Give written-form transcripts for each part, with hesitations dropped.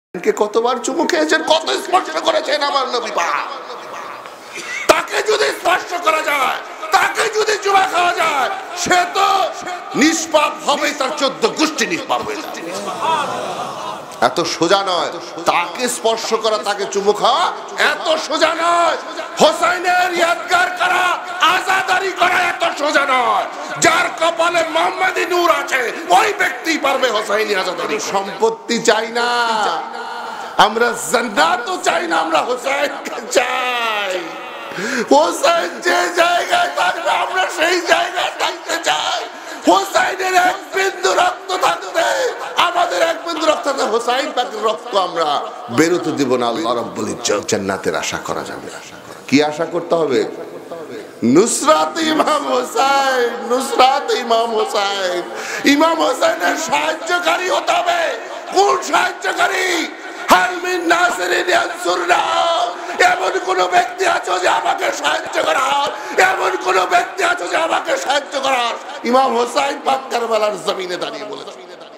কে কতবার চুমু খেয়েছেন, কত স্পর্শ করেছেন আমার নবী পাক। তাকে যদি স্পর্শ করা যায়, তাকে যদি চুমা খাওয়া যায়, সে তো নিষ্পাপ হবে, তার 14 গোষ্ঠী নিষ্পাপ হয়ে যাবে। এত সোজা নয় তাকে স্পর্শ করা, তাকে চুমু খাওয়া এত সোজা নয়। হোসাইনের ইয়াদগার করা, আযাদারি করা এত সোজা নয়। যার কপালে মোহাম্মদী নূর আছে ওই ব্যক্তি পারবে হোসাইনি আযাদারি। সম্পত্তি চাই না আমরা, জান্নাতও চাই না, আমরা হোসাইনকে চাই। হোসাইন যে জায়গায় থাকবে আমরা সেই জায়গায় থাকতে চাই। হোসাইনের এক বিন্দু রক্ত থাকতে, আমাদের এক বিন্দু রক্ত থাকতে হোসাইন পাকের রক্ত আমরা বেরোতে দিব না। আল্লাহ রাব্বুল ইজ্জত জান্নাতের আশা করা যাবে। কি আশা করতে হবে? নুসরাত ইমাম হোসাইন, নুসরাত ইমাম হোসাইন। ইমাম হোসাইনের সাহায্যকারী হতে হবে। কোন সাহায্যকারী? হাল মিন নাসিরিন ইয়ানসুরনা। এমন কোন ব্যক্তি আছে যে আমাকে সাহায্য করার, এমন কোন ব্যক্তি আছে যে আমাকে সাহায্য করার। ইমাম হোসাইন পাক কারবালার জমিনে দাঁড়িয়ে বলেছেন।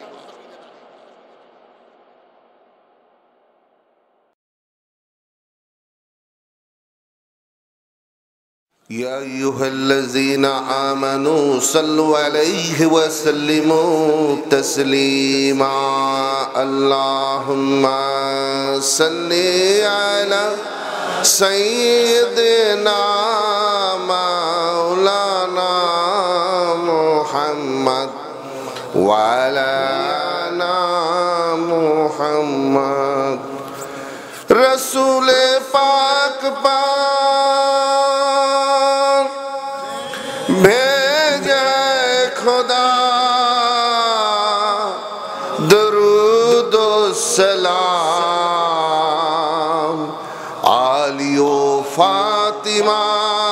يا أيها الذين آمنوا صلوا عليه وسلموا تسليما اللهم صل على سيدنا مولانا محمد وعلى آل محمد رسول پاک भेजे खुदा दरूद सलाम आलियो फातिमा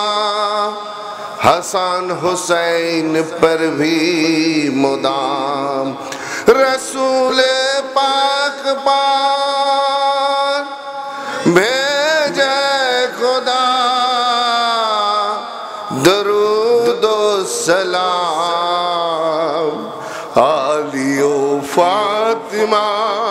हसन हुसैन पर भी मुदाम रसूल पाक भेजे खुदा दरूद सलाम आलियो फातिमा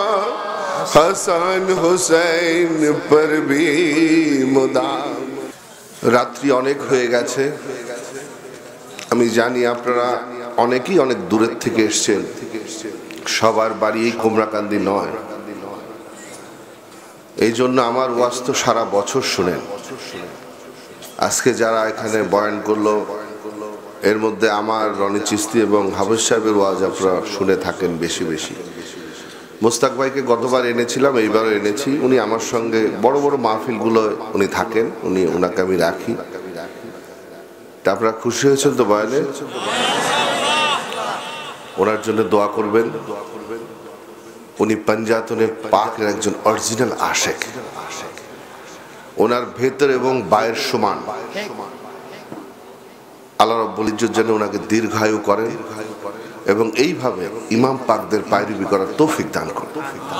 हसन हुसैन पर भी मुदाम। রাত্রি অনেক হয়ে গেছে, আমি জানি আপনারা অনেকেই অনেক দূরের থেকে এসেছেন। সবার বাড়ি এই কুমড়াকান্দি নয়, এই জন্য আমার ওয়াজ তো সারা বছর শুনেন। আজকে যারা এখানে বয়ান করলো এর মধ্যে আমার রনি চিস্তি এবং হাফেজ সাহেবের ওয়াজ আপনারা শুনে থাকেন বেশি বেশি। মোস্তাক ভাইকে গতবার এনেছিলাম, এইবারও এনেছি। উনি আমার সঙ্গে বড় বড় মাহফিলগুলো উনি থাকেন, ওনাকে আমি রাখি। তা আপনারা খুশি হয়েছেন তো বয়ানে? ওনার জন্য দোয়া করবেন। উনি পাঞ্জাতনে পাকের একজন অরিজিনাল আশেক। ওনার ভেতর এবং বাইরের সমান। আল্লাহ রাব্বুল ইজ্জত যেন ওনাকে দীর্ঘায়ু করেন এবং এইভাবে ইমাম পাকদের পায়রবি করার তৌফিক দান করেন।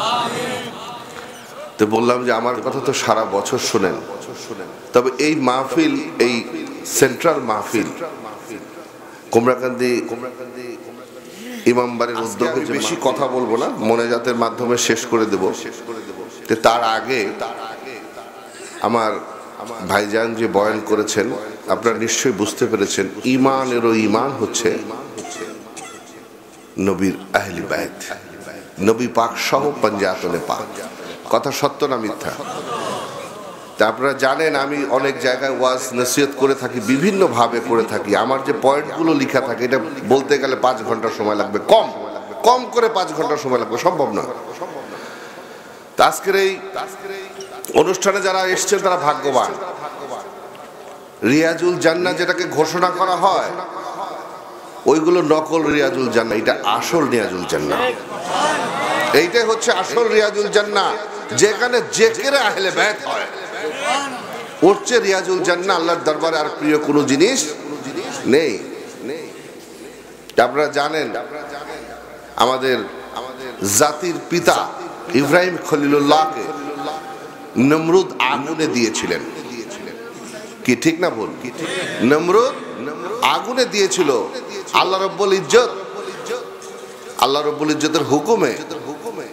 তো বললাম যে আমার কথা তো সারা বছর শোনেন, তবে এই মাহফিল, এই সেন্ট্রাল মাহফিল কুমড়াকান্দি ইমামবাড়ির উদ্যোগে, বেশি কথা বলবো না, মোনাজাতের মাধ্যমে শেষ করে দেব। তার আগে আমার ভাইজান যে বয়ান করেছেন আপনারা নিশ্চয়ই বুঝতে পেরেছেন, ইমানেরও ইমান হচ্ছে নবীর আহলি বাইত, নবী পাক সহ পাঞ্জাতনে পাক। কথা সত্য না মিথ্যা? তা আপনারা জানেন আমি অনেক জায়গায় ওয়াজ নসিহত করে থাকি, বিভিন্ন ভাবে করে থাকি। আমার যে পয়েন্টগুলো লেখা থাকে এটা বলতে গেলে 5 ঘন্টা সময় লাগবে, কম করে 5 ঘন্টা সময় লাগবে, সম্ভব না। আজকের এই অনুষ্ঠানে যারা এসছেন তারা ভাগ্যবান। রিয়াজুল জান্নাহ যেটাকে ঘোষণা করা হয় ওইগুলো নকল রিয়াজুল জান্নাহ, এটা আসল রিয়াজুল জান্নাহ। এইটাই হচ্ছে আসল রিয়াজুল জান্নাহ, যেখানে জিকির আহলে বাইত হয়। ওর চেয়ে রিয়াজুল জান্নাহ আল্লাহর দরবারে আর প্রিয় কোনো জিনিস নেই। আপনারা জানেন আমাদের জাতির পিতা ইব্রাহিম খলিলুল্লাহকে নমরুদ আগুনে দিয়েছিলেন। কি ঠিক না ভুল? নমরুদ আগুনে দিয়েছিল। আল্লাহ রাব্বুল ইজ্জত, আল্লাহ রাব্বুল ইজ্জতের হুকুমে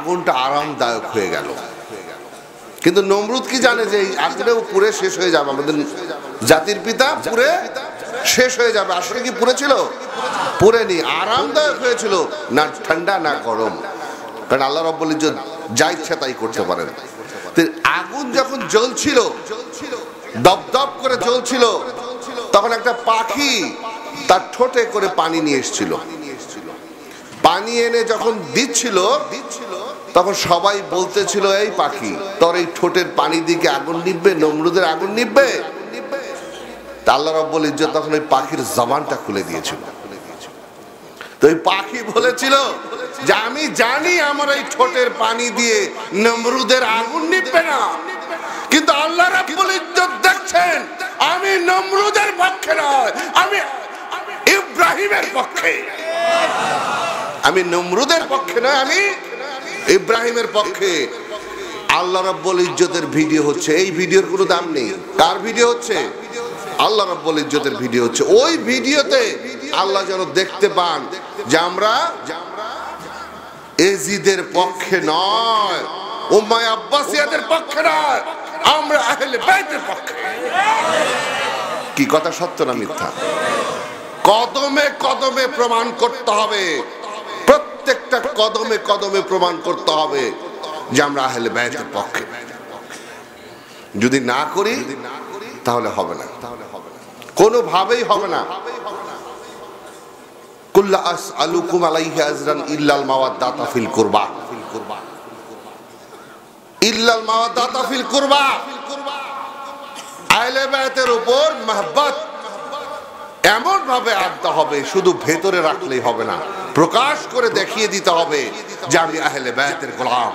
আগুনটা আরামদায়ক হয়ে গেল। কিন্তু নমরুদ কি জানে যে এই আগুনেও পুড়ে শেষ হয়ে যাবে, আমাদের জাতির পিতা পুড়ে শেষ হয়ে যাবে। আসলে কি পুড়েছিল? পুড়েনি, আরামদায়ক হয়েছিল, না ঠান্ডা না গরম। কারণ আল্লাহ রাব্বুল ইজ্জত যা ইচ্ছা তাই করতে পারেন। আগুন যখন জ্বলছিল, দপদপ করে জ্বলছিল, তখন একটা পাখি তার ঠোঁটে করে পানি নিয়ে এসেছিল। পানি এনে যখন দিচ্ছিল তখন সবাই বলতেছিল, এই পাখি তোর এই ঠোঁটের পানি দিকে আগুন নিববে, নমরুদের আগুন নিববে? আল্লাহ রাব্বুল ইজ্জত তখন ওই পাখির জবানটা খুলে দিয়েছিল। তো ওই পাখি বলেছিল যে আমি জানি আমার এই ঠোঁটের পানি দিয়ে নমরুদের আগুন নিববে না, কিন্তু আল্লাহ রাব্বুল ইজ্জত দেখছেন আমি নমরুদের পক্ষে নয়, আমি ইব্রাহিমের পক্ষে। আমি নমরুদের পক্ষে নয়, আমি ইব্রাহিমের পক্ষে। আল্লাহ রাব্বুল ইজ্জতের ভিডিও হচ্ছে, এই ভিডিওর কোনো দাম নেই। কার ভিডিও হচ্ছে? আল্লাহ রাব্বুল ইজ্জতের ভিডিও হচ্ছে। ওই ভিডিওতে আল্লাহ যেন দেখতে পান যে আমরা এজিদের পক্ষে নয়, উম্মায়ে আব্বাসিয়াদের পক্ষে নয়, আমরা আহলে বাইতের পক্ষে। কি কথা সত্য না মিথ্যা? কদমে কদমে প্রমাণ করতে হবে, প্রত্যেকটা কদমে কদমে প্রমাণ করতে হবে যে আমরা আহলে বাইতের পক্ষে। যদি না করি তাহলে হবে না, কোনোভাবেই হবে না। কুল্লা আসআলুকুম আলাইহি আজরান ইল্লাল মাওয়াদ্দাতা ফিল কুরবা, ইল্লাল মাওয়াদ্দাতা ফিল কুরবা। আহলে বাইতের উপর মহব্বত এমন ভাবে আনতে হবে, শুধু ভেতরে রাখলেই হবে না, প্রকাশ করে দেখিয়ে দিতে হবে যে আমি আহলে বাইতের গোলাম।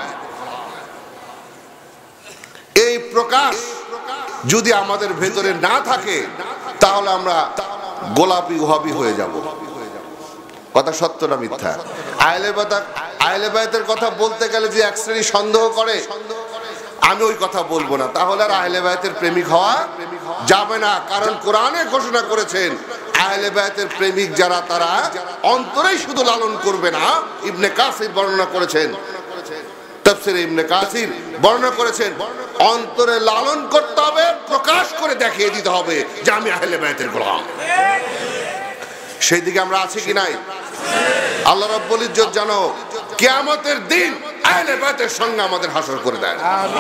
এই প্রকাশ যদি আমাদের ভেতরে না থাকে তাহলে আমরা গোলাপি ওহাবি হয়ে যাব। কথা সত্য না মিথ্যা? আহলে বাইতের কথা বলতে গেলে যে এক শ্রেণী সন্দেহ করে, আমি ওই কথা বলবো না, তাহলে আর আহলে বাইতের প্রেমিক হওয়া যাবে না। কারণ কোরআনে ঘোষণা করেছেন আহলে বাইতের প্রেমিক যারা তারা অন্তরেই শুধু লালন করবে না। ইবনে কাসির বর্ণনা করেছেন, তাফসীরে ইবনে কাসির বর্ণনা করেছেন অন্তরে লালন করতে হবে, প্রকাশ করে দেখিয়ে দিতে হবে যে আমি আহলে বাইতের গোলাম। সেই দিকে আমরা আছি কি নাই? আল্লাহ রাব্বুল ইজ্জত যেন কিয়ামতের দিন আহলে বাইতের সঙ্গে আমাদের হাসর করে দেয়।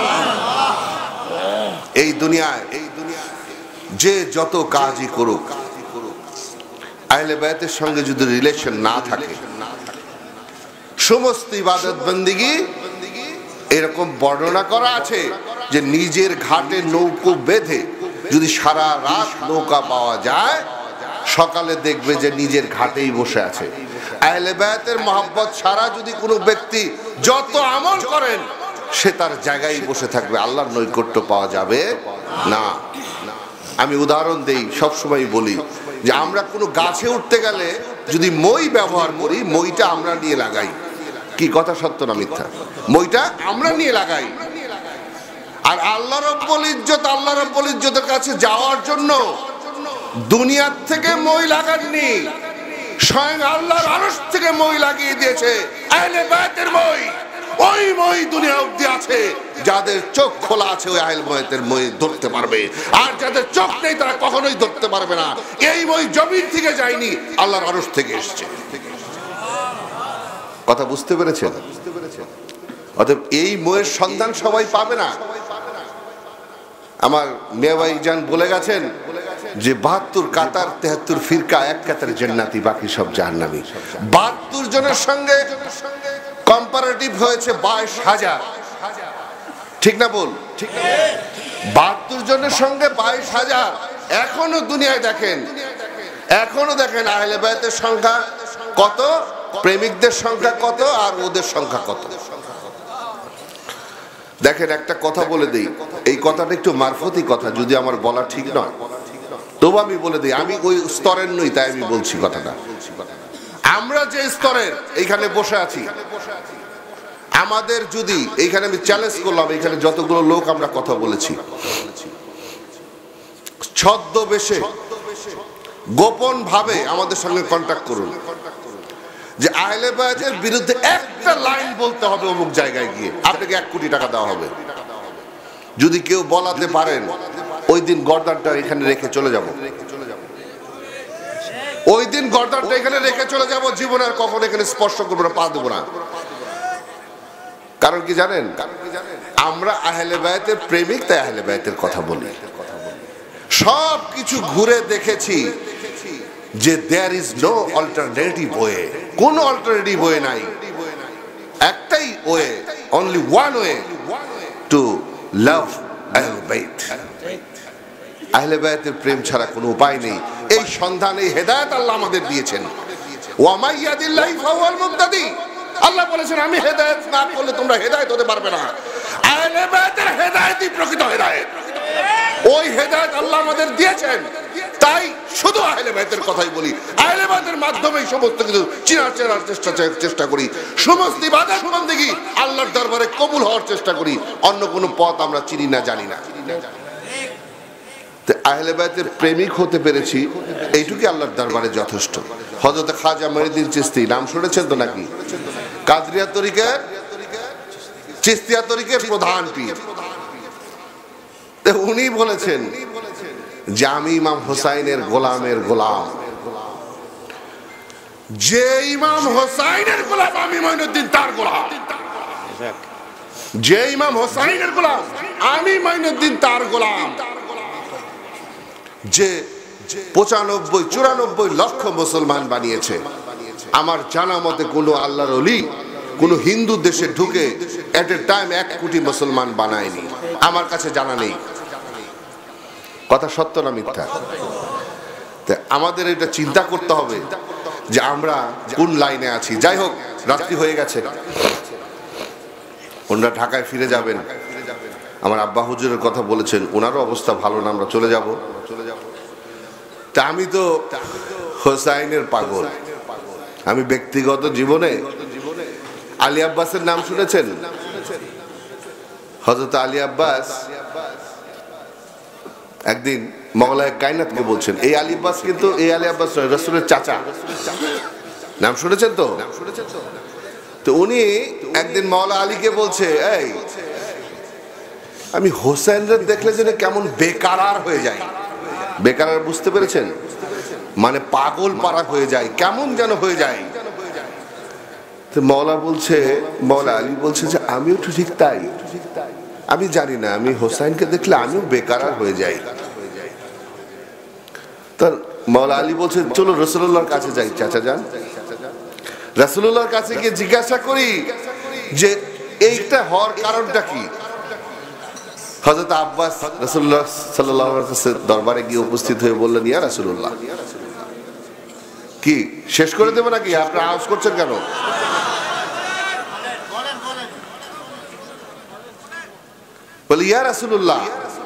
এই দুনিয়ায় যে যত কাজই করুক, আহলে বাইতের সঙ্গে যদি রিলেশন না থাকে, সমস্ত ইবাদত বন্দেগী এরকম বর্ণনা করা আছে যে নিজের ঘাটে নৌকো বেঁধে যদি সারা রাত নৌকা পাওয়া যায়, সকালে দেখবে যে নিজের ঘাটেই বসে আছে। আহলে বাইতের মহব্বত ছাড়া যদি কোনো ব্যক্তি যত আমল করেন সে তার জায়গায় বসে থাকবে, আল্লাহর নৈকট্য পাওয়া যাবে না। আমি উদাহরণ দেই, সবসময় বলি যে আমরা কোনো গাছে উঠতে গেলে যদি মই ব্যবহার করি, মইটা আমরা নিয়ে লাগাই। কি কথা সত্য না মিথ্যা? মইটা আমরা নিয়ে লাগাই। আর আল্লাহ রাব্বুল ইজ্জতের কাছে যাওয়ার জন্য দুনিয়ার থেকে মই লাগাননি, স্বয়ং আল্লাহর আরশ থেকে মই লাগিয়ে দিয়েছে। আহলে বাইতের মই, ওই মই দুনিয়া অবধি আছে। যাদের চোখ খোলা আছে ওই আহলে বাইতের মই ধরতে পারবে, আর যাদের চোখ নেই তারা কখনোই ধরতে পারবে না। এই মই জমিন থেকে যায়নি, আল্লাহর আরশ থেকে এসেছে। কথা বুঝতে পেরেছেন? অতএব এই ময়ের সন্ধান সবাই পাবে না। আমার মেয়ে ভাইজান বলে গেছেন যে 72 কাতার 73 ফিরকা, এক কাতার জান্নাতি, বাকি সব জাহান্নামী। 72 জনের সঙ্গে কম্পারেটিভ হয়েছে 22,000, ঠিক না বল? 72 জনের সঙ্গে 22,000। এখনো দুনিয়ায় দেখেন, এখনো দেখেন আহলে বাইতের সংখ্যা কত, প্রেমিকদের সংখ্যা কত, আর ওদের সংখ্যা কত। দেখেন একটা কথা বলে দেই, এই কথাটা একটু মারফতি কথা, যদি আমার বলা ঠিক নয় তবু আমি বলে দিই, আমি ওই স্তরের নই তাই আমি বলছি কথাটা। আমরা যে স্তরের এইখানে বসে আছি, আমাদের যদি এইখানে আমি চ্যালেঞ্জ করলাম, এখানে যতগুলো লোক আমরা কথা বলেছি, ছদ্মবেশে গোপন ভাবে আমাদের সঙ্গে কন্ট্যাক্ট করুন। যে আহলে বায়াতের বিরুদ্ধে একটা লাইন বলতে হবে অমুক জায়গায় গিয়ে, আপনাকে 1 কোটি টাকা দেওয়া হবে। যদি কেউ বলাতে পারেন ওই দিন গর্দানটা এখানে রেখে চলে যাব, ওই দিন গর্দানটা এখানে রেখে চলে যাব, জীবনে আর কখনো এখানে স্পর্শ করবো না, পা দেবো না। কারণ কি জানেন, আমরা আহলে বায়াতের প্রেমিক, তাই আহলে বায়াতের কথা বলি। সব কিছু ঘুরে দেখেছি যে there is no alternative way, কোন অল্টারনেটিভ ওয়ে নাই, একটাই way, only one way to love আহলে বাইত। আহলে বায়াতের প্রেম ছাড়া কোনো উপায় নেই। এই সন্ধানে হেদায়েত আল্লাহ আমাদের দিয়েছেন। ওয়া মাইয়াদিল্লাহি ফাহুয়াল মুহতাদি। আল্লাহ বলেছেন আমি হেদায়েত না করলে তোমরা হেদায়েত হতে পারবে না। আহলে বায়াতের হেদায়েতই প্রকৃত হেদায়েত। ওই হেদায়েত আল্লাহ আমাদের দিয়েছেন, তাই শুধু আহলে বায়াতের কথাই বলি। আহলে বায়াতের মাধ্যমেই সমস্ত কিছু চেনার চেষ্টা করি। সমস্ত ইবাদত বন্দেগী আল্লাহর দরবারে কবুল হওয়ার চেষ্টা করি। অন্য কোনো পথ আমরা চিনি না, জানি না। আহলে বায়াতের প্রেমিক হতে পেরেছি, এইটুকুই আল্লাহর দরবারে যথেষ্ট। হযরত খাজা মঈনুদ্দিন চিশতি, নাম শুনেছেন তো নাকি? কাদরিয়া তরিকার, চিশতিয়া তরিকার প্রধান পীর। উনি বলেছেন যে আমি ইমাম হোসাইনের গোলামের গোলাম। যে ইমাম হোসাইনের গোলাম আমি মঈনুদ্দিন তার গোলাম। যে ইমাম হোসাইনের গোলাম আমি মঈনুদ্দিন তার গোলাম। যে 95-94 লক্ষ মুসলমান বানিয়েছে, আমার জানা মতে কোনো আল্লাহর ওলি কোন হিন্দু দেশে ঢুকে এট এ টাইম 1 কোটি মুসলমান বানায়নি, আমার কাছে জানা নেই। কথা সত্য না মিথ্যা? আমাদের এটা চিন্তা করতে হবে যে আমরা কোন লাইনে আছি। যাই হোক, রাত্রি হয়ে গেছে, ওনারা ঢাকায় ফিরে যাবেন। আমার আব্বা হুজুরের কথা বলেছেন, ওনারও অবস্থা ভালো না, আমরা চলে যাব। তা আমি তো হোসাইনের পাগল। আমি ব্যক্তিগত জীবনে আলী আব্বাসের নাম শুনেছেন? হযরত আলী আব্বাস একদিন মওলায়ে কায়নাতকে বলছেন, এই আলী আব্বাস কিন্তু এই আলী আব্বাস নয়, রাসূলের চাচা। নাম শুনেছেন তো? তো উনি একদিন মওলা আলীকে বলছে, এই আমি হোসেনরে দেখলে যেন কেমন বেকারার হয়ে যায়। বেকারার বুঝতে পেরেছেন? মানে পাগল পারা হয়ে যায়, কেমন যেন হয়ে যায়। তো মওলা আলী বলছে যে আমিও তো ঠিক তাই, আমি জানি না, আমি হোসাইনকে দেখলে আমিও বেকারার হয়ে যাই। তার মওলা আলী বলছে চলো রাসূলুল্লাহর কাছে যাই। চাচা যান, রাসূলুল্লাহর কাছে গিয়ে জিজ্ঞাসা করি যে এইটা হওয়ার কারণটা কি। হযরত আব্বাস রাসূলুল্লাহ সাল্লাল্লাহু আলাইহি ওয়াসাল্লামের দরবারে গিয়ে উপস্থিত হয়ে বললেন, ইয়া রাসূলুল্লাহ, কি শেষ করে দেব নাকি? আপনারা আওয়াজ করছেন কেন? বলি, ইয়া রাসূলুল্লাহ,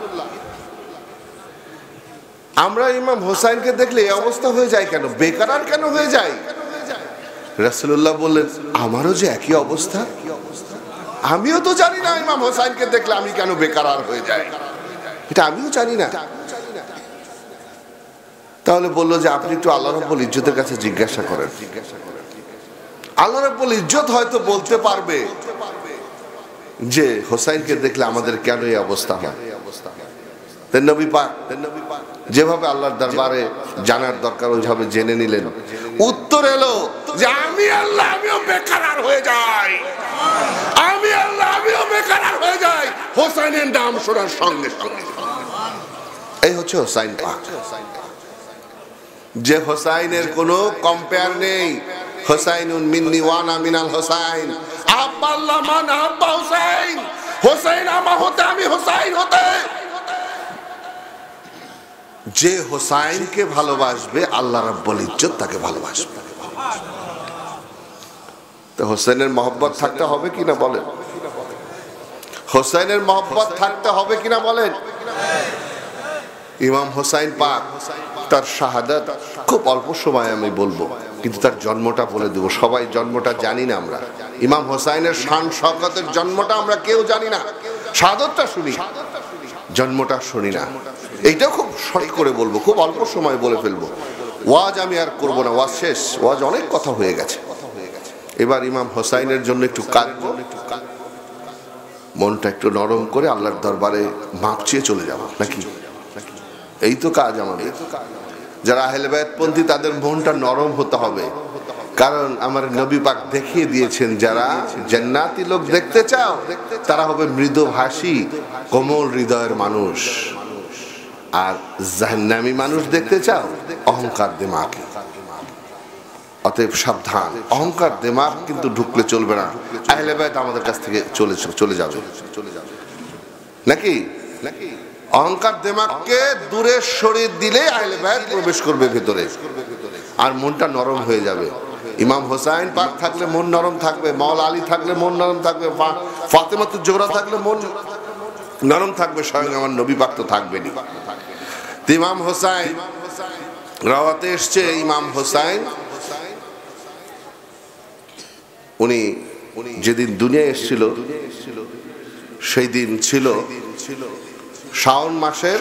আমরা ইমাম হোসাইনকে দেখলে এই অবস্থা হয়ে যায় কেন, বেকারার কেন হয়ে যায়? রাসূলুল্লাহ বললেন, আমারও যে একই অবস্থা, আমিও তো জানি না ইমাম হোসাইনকে দেখলে আমি কেন বেকারার হয়ে যাই, এটা আমিও জানি না। তাহলে বললো যে আপনি একটু আল্লাহ রাব্বুল ইজ্জতের কাছে জিজ্ঞাসা করেন। আল্লাহ রাব্বুল ইজ্জত হয়তো বলতে পারবে যে হোসাইনকে দেখলে আমাদের কেন এই অবস্থা হয়। নবী পাক যেভাবে আল্লাহর দরবারে জানার দরকার ওইভাবে জেনে নিলেন। উত্তর এলো যে আমি আল্লাহ আমিও বেকারার হয়ে যাই, আমি আল্লাহ আমিও বেকারার হয়ে যাই হোসাইনের নাম শোনার সঙ্গে সঙ্গে। এই হচ্ছে হোসাইন পাক, যে হোসাইনের কোনো কম্পেয়ার নেই। হোসাইনুন মিন্নি ওয়ানা মিনাল হোসাইন, আব্বা আল্লাহ মান আব্বা হোসাইন, হোসাইন আমা হতে আমি হোসাইন হতে। যে হোসাইনকে ভালোবাসবে আল্লাহ রাব্বুল ইজ্জত তাকে ভালোবাসবে। তো হোসেনের মহব্বত থাকতে হবে কিনা বলেন? হোসেনের মহব্বত থাকতে হবে কিনা বলেন? ইমাম হোসাইন পাক তার শাহাদাত খুব অল্প সময় আমি বলবো, কিন্তু তার জন্মটা বলে দেবো। সবাই জন্মটা জানি না আমরা, ইমাম হোসাইনের শান শওকতের জন্মটা আমরা কেউ জানি না। শাহাদাতটা শুনি, জন্মটা শুনি না। এইটাও খুব শর্ট করে বলবো, খুব অল্প সময় বলে ফেলবো। ওয়াজ আমি আর করবো না, ওয়াজ শেষ, ওয়াজ অনেক কথা হয়ে গেছে। এবার ইমাম হোসাইনের জন্য একটু কাঁদবো, মনটা একটু নরম করে আল্লাহর দরবারে মাপ চেয়ে চলে যাব নাকি? এই তো কাজ আমাদের। যারা আহলে বায়াত পন্থী তাদের মনটা নরম হতে হবে, কারণ আমার নবী পাক দেখিয়ে দিয়েছেন যারা জান্নাতি লোক দেখতে চাও তারা হবে মৃদুভাষী কোমল হৃদয়ের মানুষ, আর জাহান্নামী মানুষ দেখতে চাও অহংকার দিমাগী। অতএব সাবধান, অহংকার দিমাগ কিন্তু ঢুকলে চলবে না। আহলে বায়াত আমাদের কাছ থেকে চলে যাবে নাকি? অহংকার দিমাগকে দূরে সরিয়ে দিলে আহলে বায়াত প্রবেশ করবে ভেতরে, আর মনটা নরম হয়ে যাবে। ইমাম হোসাইন পাক থাকলে মন নরম থাকবে, মাওলা আলী থাকলে মন নরম থাকবে, ফাতেমাতুজ জোহরা থাকলে মন নরম থাকবে, স্বয়ং আমার নবী পাক তো থাকবেনই। ইমাম হোসাইন রাওয়াতে এসছে, ইমাম হোসাইন উনি যেদিন দুনিয়া এসেছিল সেই দিন ছিল শাওন মাসের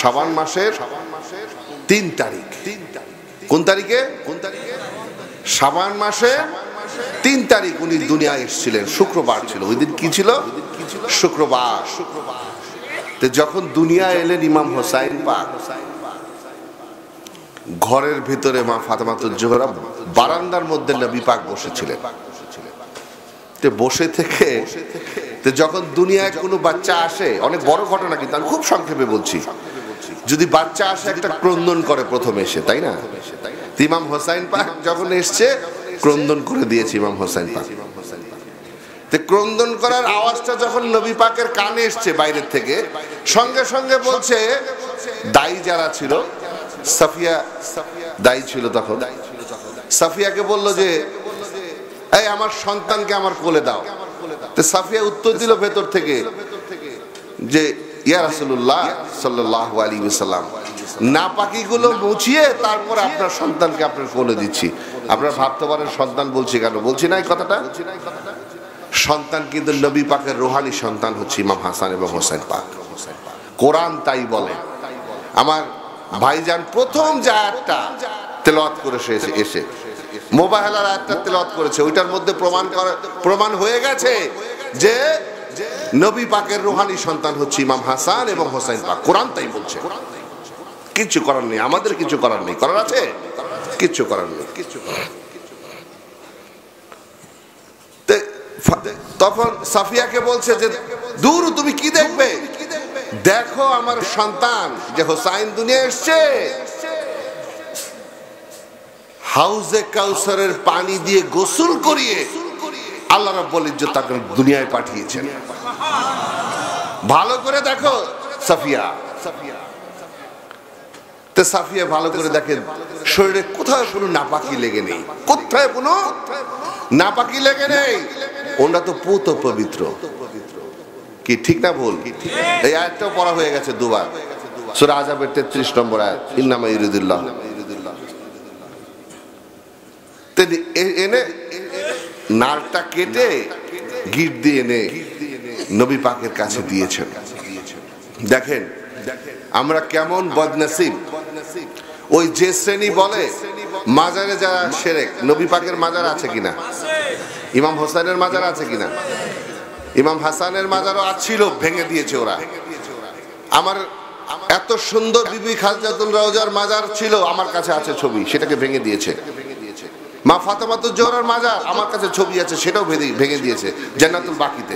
3 তারিখ। কোন তারিখে? শাবান মাসে 3 তারিখ উনি দুনিয়া এসেছিলেন, শুক্রবার ছিল ওই দিন। কি ছিল? শুক্রবার। তো যখন দুনিয়া এলেন ইমাম হোসাইন পাক, ঘরের ভিতরে মা ফাতেমাতুজ জোহরা বারান্দার মধ্যে নবী পাক বসেছিলেন। বসে থেকে যখন দুনিয়ায় কোনো বাচ্চা আসে, অনেক বড় ঘটনা কিন্তু আমি খুব সংক্ষেপে বলছি, যদি বাচ্চা আসে একটা ক্রন্দন করে প্রথমে এসে, তাই না? ইমাম হোসাইন পাক যখন এসছে ক্রন্দন করে দিয়েছে ইমাম হোসাইন পাক। ক্রন্দন করার আওয়াজটা যখন নবী পাকের কানে এসছে বাইরের থেকে, সঙ্গে সঙ্গে বলছে, দায়ী যারা ছিল, সাফিয়া দায়ী ছিল তখন, সাফিয়াকে বলল যে এই আমার সন্তানকে আমার কোলে দাও। তো সাফিয়া উত্তর দিল ভেতর থেকে যে ইয়া রাসূলুল্লাহ সাল্লাল্লাহু আলাইহি ওয়াসাল্লাম, নাপাকিগুলো মুছিয়ে তারপর আপনার সন্তানকে আপনার কোলে দিচ্ছি। আপনারা ভাবতে পারেন সন্তান বলছি কেন? বলছি না এই কথাটা, সন্তান কিন্তু নবী পাকের রূহানি সন্তান হচ্ছে ইমাম হাসান এবং হোসেন পাক। কোরআন তাই বলে। আমার ভাইজান প্রথম যে আয়াতটা তেলাওয়াত করেছে এসে মোবাহেলার আয়াতটা তেলাওয়াত করেছে, ওইটার মধ্যে প্রমাণ হয়ে গেছে যে নবী পাকের রূহানি সন্তান হচ্ছে ইমাম হাসান এবং হোসেন পাক। কোরআন তাই বলছে। কিছু করার নেই, আমাদের কিছু করার নেই। করার আছে? কিছু করার নেই। তখন সাফিয়াকে বলছে যে দূর, তুমি কি দেখবে? দেখো আমার সন্তান যে হোসাইন দুনিয়া এসছে, হাউজে কাউসারের পানি দিয়ে গোসল করিয়ে আল্লাহ রাব্বুল ইজ্জত তাকে দুনিয়ায় পাঠিয়েছেন। ভালো করে দেখো সাফিয়া। তো সাফিয়া ভালো করে দেখেন শরীরে কোথাও কোনো নাপাকি লেগে নেই, কোথায় কোনো নাপাকি লেগে নেই। ওটা তো পুত পবিত্র। কি ঠিক না ভুল? এই আয়াতটাও পড়া হয়ে গেছে দুবার, সূরা আযাবের 33 নম্বর আয়াত, ইন্নামা ইউরিদুল্লাহ। এনে নারটা কেটে গিট দিয়ে এনে নবী পাকের কাছে দিয়েছেন। দেখেন আমরা কেমন বদনসিব। ওই যে শ্রেণী বলে মাজারে যারা শিরক, নবী পাকের মাজার আছে কিনা? ইমাম হোসেনের মাজার আছে কিনা? ইমাম হাসানের মাজারও ছিল, ভেঙে দিয়েছে ওরা। আমার এত সুন্দর বিবি খাদিজাতুল রওজার মাজার ছিল, আমার কাছে আছে ছবি, সেটাকে ভেঙে দিয়েছে। মা ফাতেমাতুজ জোহরার মাজার আমার কাছে ছবি আছে, সেটাও ভেঙে দিয়েছে জান্নাতুল বাকিতে।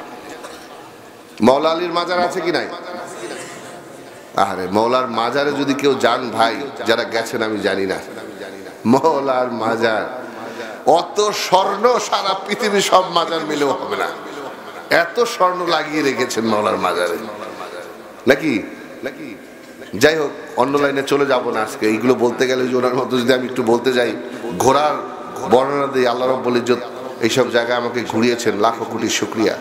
মাওলা আলীর মাজার আছে কি নাই? আরে মাওলার মাজারে যদি কেউ যান ভাই, যারা গেছেন আমি জানি না, মাওলার মাজার অত স্বর্ণ সারা পৃথিবী সব মাজার মিলেও হবে না, এত স্বর্ণ লাগিয়ে রেখেছেন মাওলার মাজারে নাকি? যাই হোক, অন্য লাইনে চলে যাব না আজকে। এইগুলো বলতে গেলে ওনার মতো যদি আমি একটু বলতে যাই, ঘোড়ার বর্ণনা দিয়ে আল্লাহ রাব্বুল ইজ্জত এইসব জায়গায় আমাকে ঘুরিয়েছেন, লাখো কোটি শুকরিয়া,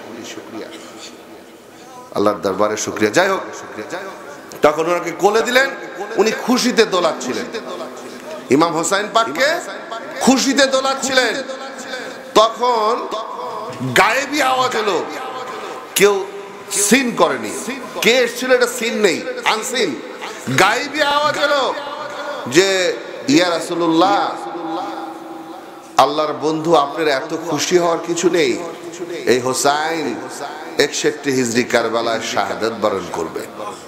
আল্লাহর দরবারে শুকরিয়া। যাই হোক, তখন ওনাকে কোলে দিলেন, উনি খুশিতে দোলাচ্ছিলেন, ইমাম হোসাইন পাককে খুশিতে দোলাচ্ছিলেন। তখন গায়েবী আওয়াজ হলো, কেউ সিন করেনি, কে এসেছিল এটা সিন নেই, আনসিন। গায়েবী আওয়াজ হলো যে ইয়া রাসূলুল্লাহ আল্লাহর বন্ধু, আপনার এত খুশি হওয়ার কিছু নেই। এই হোসাইন 61 হিজরি কারবালায় শাহাদাত বরণ করবে।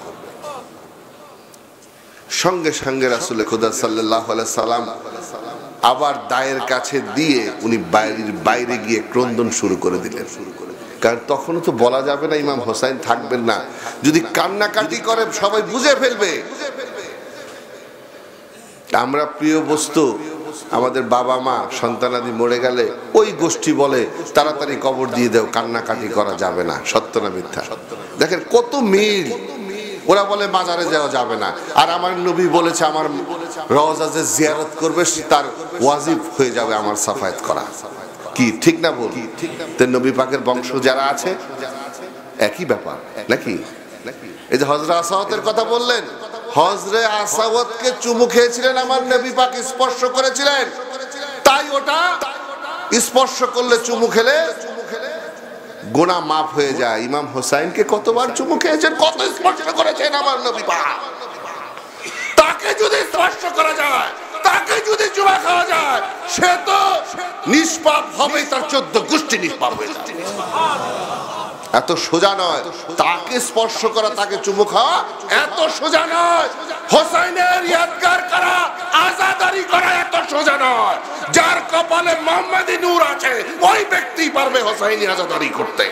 সঙ্গে সঙ্গে রাসূল খুদা সাল্লাল্লাহু আলাইহি সাল্লাম আবার দায়ের কাছে দিয়ে উনি বাইরে গিয়ে ক্রন্দন শুরু করে দিলেন। কারণ তখনও তো বলা যাবে না ইমাম হোসাইন থাকবেন না, যদি কান্নাকাটি করে সবাই বুঝে ফেলবে। আমরা প্রিয় বস্তু, আমাদের বাবা মা সন্তানাদি মরে গেলে ওই গোষ্ঠী বলে তাড়াতাড়ি কবর দিয়ে দেও, কান্নাকাটি করা যাবে না। সত্য না মিথ্যা? দেখেন কত মিল। ওরা বলে মাজারে যাওয়া যাবে না, আর আমার নবী বলেছে আমার রওজা যে জিয়ারত করবে তার ওয়াজিব হয়ে যাবে আমার সাফায়াত করা। কি ঠিক না বল? তো নবী পাকের বংশ যারা আছে একই ব্যাপার নাকি? এই যে হযরত আসাওয়াতের কথা বললেন, হযরত আসাওয়াতকে চুমু খেয়েছিলেন আমার নবী পাক, স্পর্শ করেছিলেন, তাই ওটা স্পর্শ করলে চুমু খেলে গুনাহ মাফ হয়ে যায়। ইমাম হোসাইনকে কতবার চুমু খেয়েছেন, কত স্পর্শ করেছেন আমার নবী পাক। তাকে যদি স্পর্শ করা যায়, তাকে যদি চুমা খাওয়া যায়, সে তো নিষ্পাপ হবে, তার 14 গোষ্ঠী নিষ্পাপ হয়ে যাবে। এত সোজা নয়। তাকে স্পর্শ করা, তাকে চুমু খাওয়া এত সোজা নয়। হোসাইনের ইয়াদগার করা, আযাদারি করা এত সোজা নয়। যার কপালে মুহাম্মাদি নূর আছে ওই ব্যক্তি পারবে হোসাইনি আযাদারি করতে।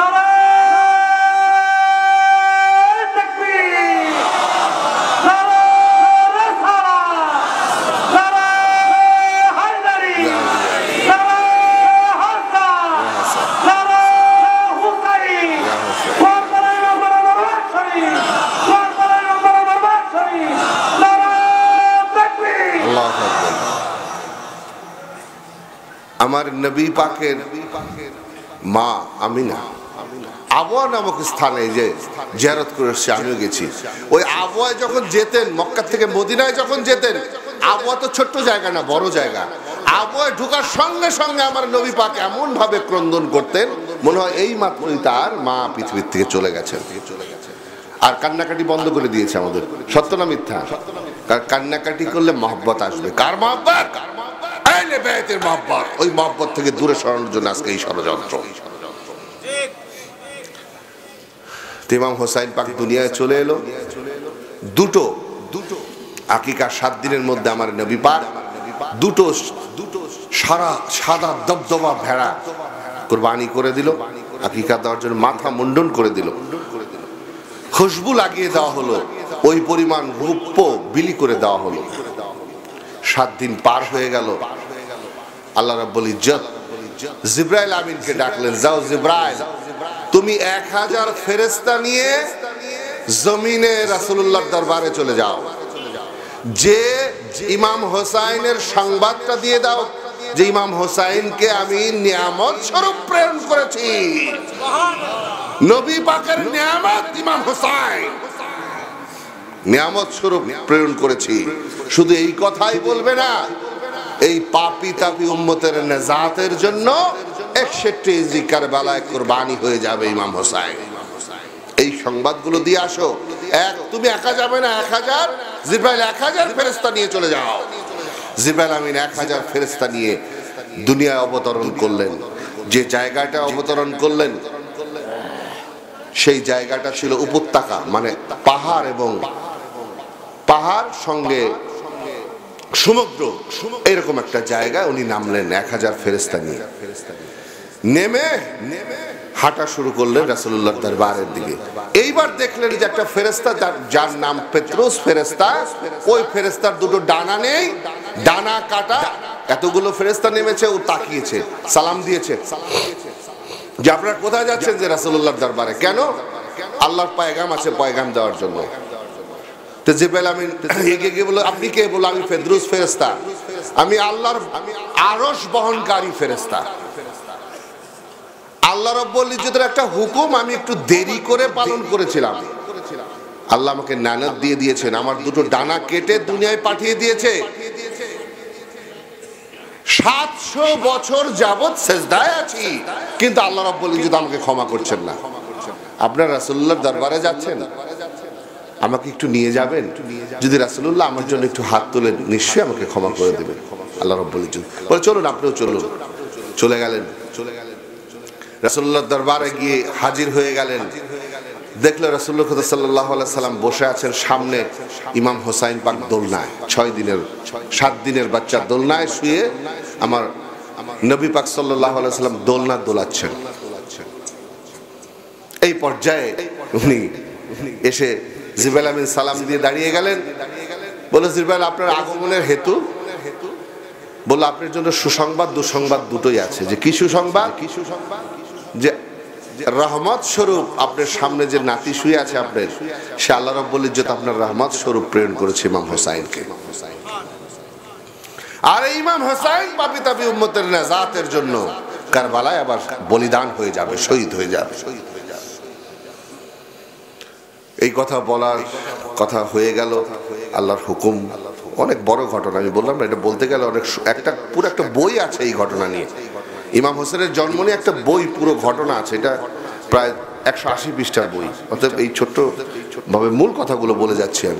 আমার নবী পাকের মা আমিনা আবওয়া নামক স্থানে যে জিয়ারত করে এসেছে, আমিও গেছি। ওই আবওয়ায় যখন যেতেন, মক্কা থেকে মদিনায় যখন যেতেন, আবওয়া তো ছোট্ট জায়গা না, বড় জায়গা। আবওয়ায় ঢোকার সঙ্গে সঙ্গে আমার নবী পাক এমন ভাবে ক্রন্দন করতেন, মনে হয় এই মাত্রই তার মা পৃথিবীর থেকে চলে গেছেন। আর কান্নাকাটি বন্ধ করে দিয়েছে আমাদের। সত্য না মিথ্যা? কারণ কান্নাকাটি করলে মহব্বত আসবে। কার মহব্বত? আহলে বাইতের মহব্বত। ওই মহব্বত থেকে দূরে সরানোর জন্য আজকে এই ষড়যন্ত্র। ইমাম হোসাইন পাক দুনিয়ায় চলে এলো। দুটো আকিকার 7 দিনের মধ্যে আমার নবী পাক দুটো সাদা দবদবা ভেড়া কুরবানি করে দিল। আকিকা দেওয়ার জন্য মাথা মুন্ডন করে দিল, খুশবু লাগিয়ে দেওয়া হলো, ওই পরিমাণ রূপ্য বিলি করে দেওয়া হলো। 7 দিন পার হয়ে গেল। আল্লাহ রাব্বুল ইজ্জত জিবরাইল আমিনকে ডাকলেন, যাও জিবরাইল, তুমি 1000 ফেরেশতা নিয়ে জমিনে রাসূলুল্লাহর দরবারে চলে যাও, যে ইমাম হোসাইনের সংবাদটা দিয়ে দাও যে ইমাম হোসাইনকে আমি নিয়ামত স্বরূপ প্রেরণ করেছি। নবী পাকের নিয়ামত ইমাম হোসাইন, নিয়ামত স্বরূপ প্রেরণ করেছি। শুধু এই কথাই বলবে না, এই পাপী তাপী উম্মতের নেজাতের জন্য 61 হিজরি কারবালায় কুরবানি হয়ে যাবে ইমাম হোসাইন। এই সংবাদগুলো দিয়ে আসো। তুমি একা যাবে না, 1000 জিবরাইল 1000 ফেরেশতা নিয়ে চলে যাও। জিবরাইল আমিন 1000 ফেরেশতা নিয়ে দুনিয়ায় অবতরণ করলেন। যে জায়গাটা অবতরণ করলেন সেই জায়গাটা ছিল উপত্যকা, মানে পাহাড়, এবং পাহাড় সঙ্গে সমুদ্র, এরকম একটা জায়গায় উনি নামলেন 1000 ফেরেশতা নিয়ে। নেমে হাঁটা শুরু করলেন রাসূলুল্লাহর দরবারের দিকে। এইবার দেখলেন যে একটা ফেরেশতা যার নাম পেত্রুস ফেরেশতা, ওই ফেরেশতার দুটো ডানা নেই, ডানা কাটা। এতগুলো ফেরেশতা নেমেছে, ও তাকিয়েছে, সালাম দিয়েছে যে আপনারা কোথায় যাচ্ছেন? যে রাসূলুল্লাহর দরবারে। কেন? আল্লাহর পয়গাম আছে, পয়গাম দেওয়ার জন্য। তো জিবরাইল আমিন এগিয়ে গিয়ে বলল, আপনি কে? বলল, আমি পেত্রুস ফেরেশতা, আমি আল্লাহর আরশ বহনকারী ফেরেশতা। আল্লাহ রাব্বুল ইজ্জতের একটা হুকুম আমি একটু দেরি করে পালন করেছিলাম। আল্লাহ আমাকে নানত দিয়ে দিয়েছেন, আমার দুটো ডানা কেটে দুনিয়ায় পাঠিয়ে দিয়েছে। 700 বছর যাবত সেজদায় আছি, কিন্তু আল্লাহ রাব্বুল ইজ্জত আমাকে ক্ষমা করছেন না। আপনারা রাসূলুল্লাহর দরবারে যাচ্ছেন, আমাকে একটু নিয়ে যাবেন। যদি রাসূলুল্লাহ আমার জন্য একটু হাত তোলেন, নিশ্চয়ই আমাকে ক্ষমা করে দেবেন। আল্লাহ রাব্বুল ইজ্জত বলে চলুন, আপনিও চলুন। চলে গেলেন, রাসূলুল্লাহর দরবারে গিয়ে হাজির হয়ে গেলেন। দেখলো রাসূলুল্লাহ সাল্লাল্লাহু আলাইহি সাল্লাম বসে আছেন সামনে ইমাম হোসাইন পাক দোলনায়, 7 দিনের বাচ্চা দোলনায় শুয়ে আমার নবী পাক সাল্লাল্লাহু আলাইহি সাল্লাম দোলনা দোলাচ্ছেন। এই পর্যায়ে উনি এসে জিবরাইল আমিন সালাম দিয়ে দাঁড়িয়ে গেলেন। বলে, জিবরাইল আপনার আগমনের হেতু? বলল, আপনার জন্য সুসংবাদ দুঃসংবাদ দুটোই আছে। যে কি সুসংবাদ? যে রহমত স্বরূপ আপনার সামনে যে নাতি শুয়ে আছে আপনার, সে আল্লাহ রাব্বুল ইজ্জত আপনার রহমত স্বরূপ প্রেরণ করেছে ইমাম হোসাইনকে। আর ইমাম হোসাইন পাপী তাপী উম্মতের নাজাতের জন্য কারবালায় আবার বলিদান হয়ে যাবে, শহীদ হয়ে যাবে। এই কথা বলার কথা হয়ে গেল, আল্লাহর হুকুম। অনেক বড় ঘটনা, আমি বললাম না, এটা বলতে গেলে অনেক পুরো একটা বই আছে এই ঘটনা নিয়ে। ইমাম হোসেনের জন্ম নিয়ে একটা বই, পুরো ঘটনা আছে। এটা প্রায় 180 পৃষ্ঠার বই। অতএব এই ছোট্ট ভাবে মূল কথাগুলো বলে যাচ্ছি আমি।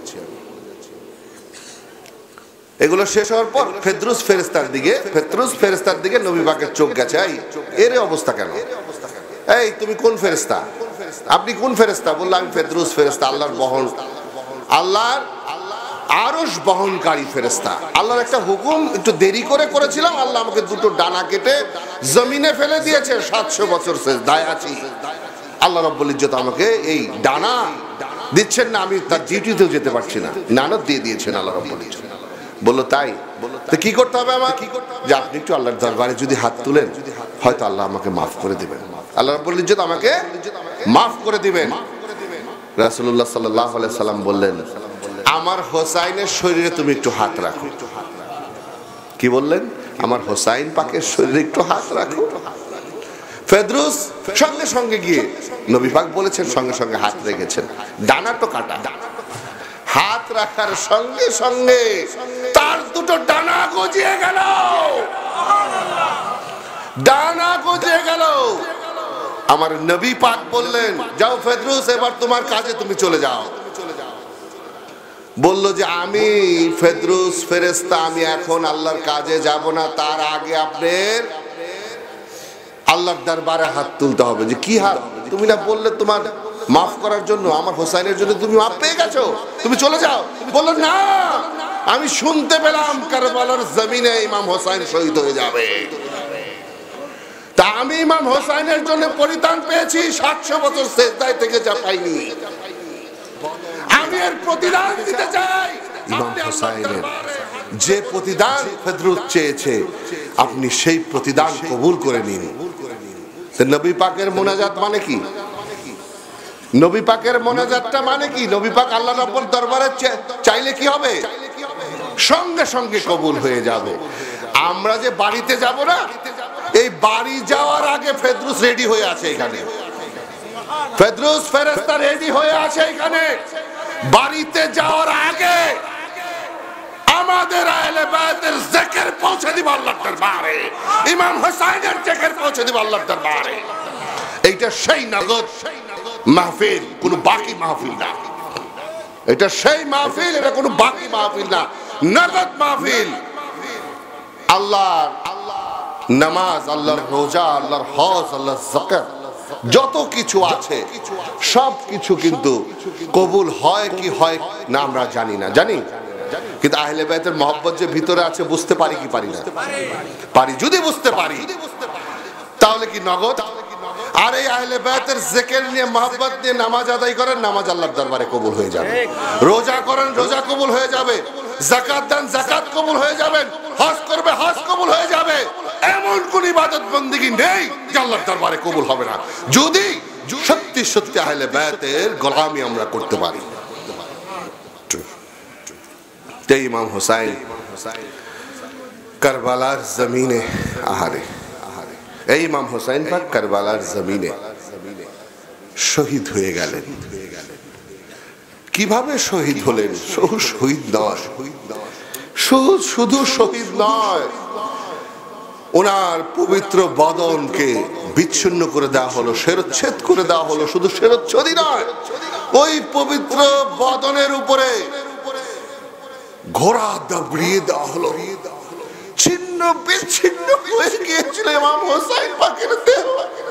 এগুলো শেষ হওয়ার পর ফেদ্রুস ফেরেশতার দিকে নবী পাকের চোখ গেছে। এর অবস্থা কেন? এই তুমি কোন ফেরেশতা? আপনি কোন ফেরেশতা? বললাম আমি ফেদ্রুস ফেরেশতা, আল্লাহর আরশ বহনকারী ফেরেশতা। আল্লাহর একটা হুকুম একটু দেরি করে করেছিলাম, আল্লাহ আমাকে দুটো ডানা কেটে জমিনে ফেলে দিয়েছে। 700 বছর সিজদায় আছি, আল্লাহ রাব্বুল ইজ্জত আমাকে এই ডানা দিচ্ছেন না, আমি তার ডিউটিতেও যেতে পারছি না, নানত দিয়ে দিয়েছেন আল্লাহ রাব্বুল ইজ্জত। বললো তাই? তো কি করতে হবে আমার? যে আপনি একটু আল্লাহর দরবারে যদি হাত তুলেন, হয়তো আল্লাহ আমাকে মাফ করে দিবেন, আল্লাহ রাব্বুল ইজ্জত আমাকে মাফ করে দিবেন। রাসূলুল্লাহ সাল্লাল্লাহু আলাইহি সাল্লাম বললেন, আমার হোসাইনের শরীরে তুমি একটু হাত রাখো। কি বললেন? আমার হোসাইন পাকের শরীরে একটু হাত রাখো। ফেদ্রুস সঙ্গে সঙ্গে গিয়ে, নবী পাক বলেছেন সঙ্গে সঙ্গে হাত রেখেছেন। ডানা তো কাটা, হাত রাখার সঙ্গে সঙ্গে তার দুটো ডানা গজিয়ে গেল, ডানা গজিয়ে গেল। আমার নবী পাক বললেন, যাও ফেদ্রুস, এবার তোমার কাজে তুমি চলে যাও। বলল যে আমি ফেদ্রুস ফেরেশতা, আমি এখন আল্লাহর কাজে যাব না, তার আগে আপনার আল্লাহর দরবারে হাত তুলতে হবে। যে কি হাত? তুমি না বললে তোমার মাফ করার জন্য, আমার হোসাইনের জন্য তুমি মাফ পেয়ে গেছো, তুমি চলে যাও। বলল না, আমি শুনতে পেলাম কারবালার জমিনে ইমাম হোসাইন শহীদ হয়ে যাবে, তা আমি ইমাম হোসাইনের জন্য পরিত্রাণ পেয়েছি। 700 বছর সিজদায় থেকে যা পাইনি, আমি এর প্রতিদান দিতে চাই। ইমাম হোসাইনের যে প্রতিদান ফেদ্রুস চেয়েছে, আপনি সেই প্রতিদান কবুল করে নিন। নবী পাকের মোনাজাত মানে কি? নবী পাকের মোনাজাতটা মানে কি? নবী পাক আল্লাহ রাব্বুল দরবারে চাইলে কি হবে? সঙ্গে সঙ্গে কবুল হয়ে যাবে। আমরা যে বাড়িতে যাব না, এই বাড়ি যাওয়ার আগে ফেদ্রুস রেডি হয়ে আছে এখানে, ফেদ্রুস ফেরেশতা রেডি হয়ে আছে এখানে। বাড়িতে যাওয়ার আগে আমাদের আহলে বায়তের জিকির পৌঁছে দিব আল্লাহর দরবারে, ইমাম হোসাইনের জিকির পৌঁছে দিব আল্লাহর দরবারে। এইটা সেই নগদ মাহফিল, কোনো বাকি মাহফিল না। এটা সেই মাহফিল, এটা কোনো বাকি মাহফিল না, নগদ মাহফিল। আল্লাহর নামাজ, আল্লাহর রোজা, আল্লাহর হজ, আল্লাহর যাকাত, যত কিছু আছে সব কিছু কিন্তু কবুল হয় কি হয় না আমরা জানি না, জানি। কিন্তু আহলে বায়তের মহব্বত যে ভিতরে আছে বুঝতে পারি কি পারি না? পারি। যদি বুঝতে পারি তাহলে কি নগদ। আর এই আহলে বায়তের জিকির নিয়ে, মহব্বত নিয়ে নামাজ আদায় করেন, নামাজ আল্লাহর দরবারে কবুল হয়ে যাবে। রোজা করেন, রোজা কবুল হয়ে যাবে। যাকাত দেন, যাকাত কবুল হয়ে যাবেন। হজ করবে, হজ কবুল হয়ে যাবে। এমন কোন ইবাদত বন্দেগী নেই যে আল্লাহর দরবারে কবুল হবে না, যদি সত্যি সত্যি আহলে বায়তের গোলামি আমরা করতে পারি। ইমাম হোসাইন কারবালার জমিনে, আহারে এই ইমাম হোসাইন পাক কারবালার জমিনে শহীদ হয়ে গেলেন। কিভাবে শহীদ হলেন? শহীদ নয়, শুধু শহীদ নয়, ওনার পবিত্র বদনকে বিচ্ছিন্ন করে দেওয়া হলো, শিরচ্ছেদ করে দেওয়া হলো। শুধু শিরচ্ছেদই নয়, ওই পবিত্র বদনের উপরে ঘোড়া দাবড়িয়ে দেওয়া হলো। ছিন্ন বিচ্ছিন্ন হয়ে গিয়েছিল ইমাম হোসাইন পাকের দেহ।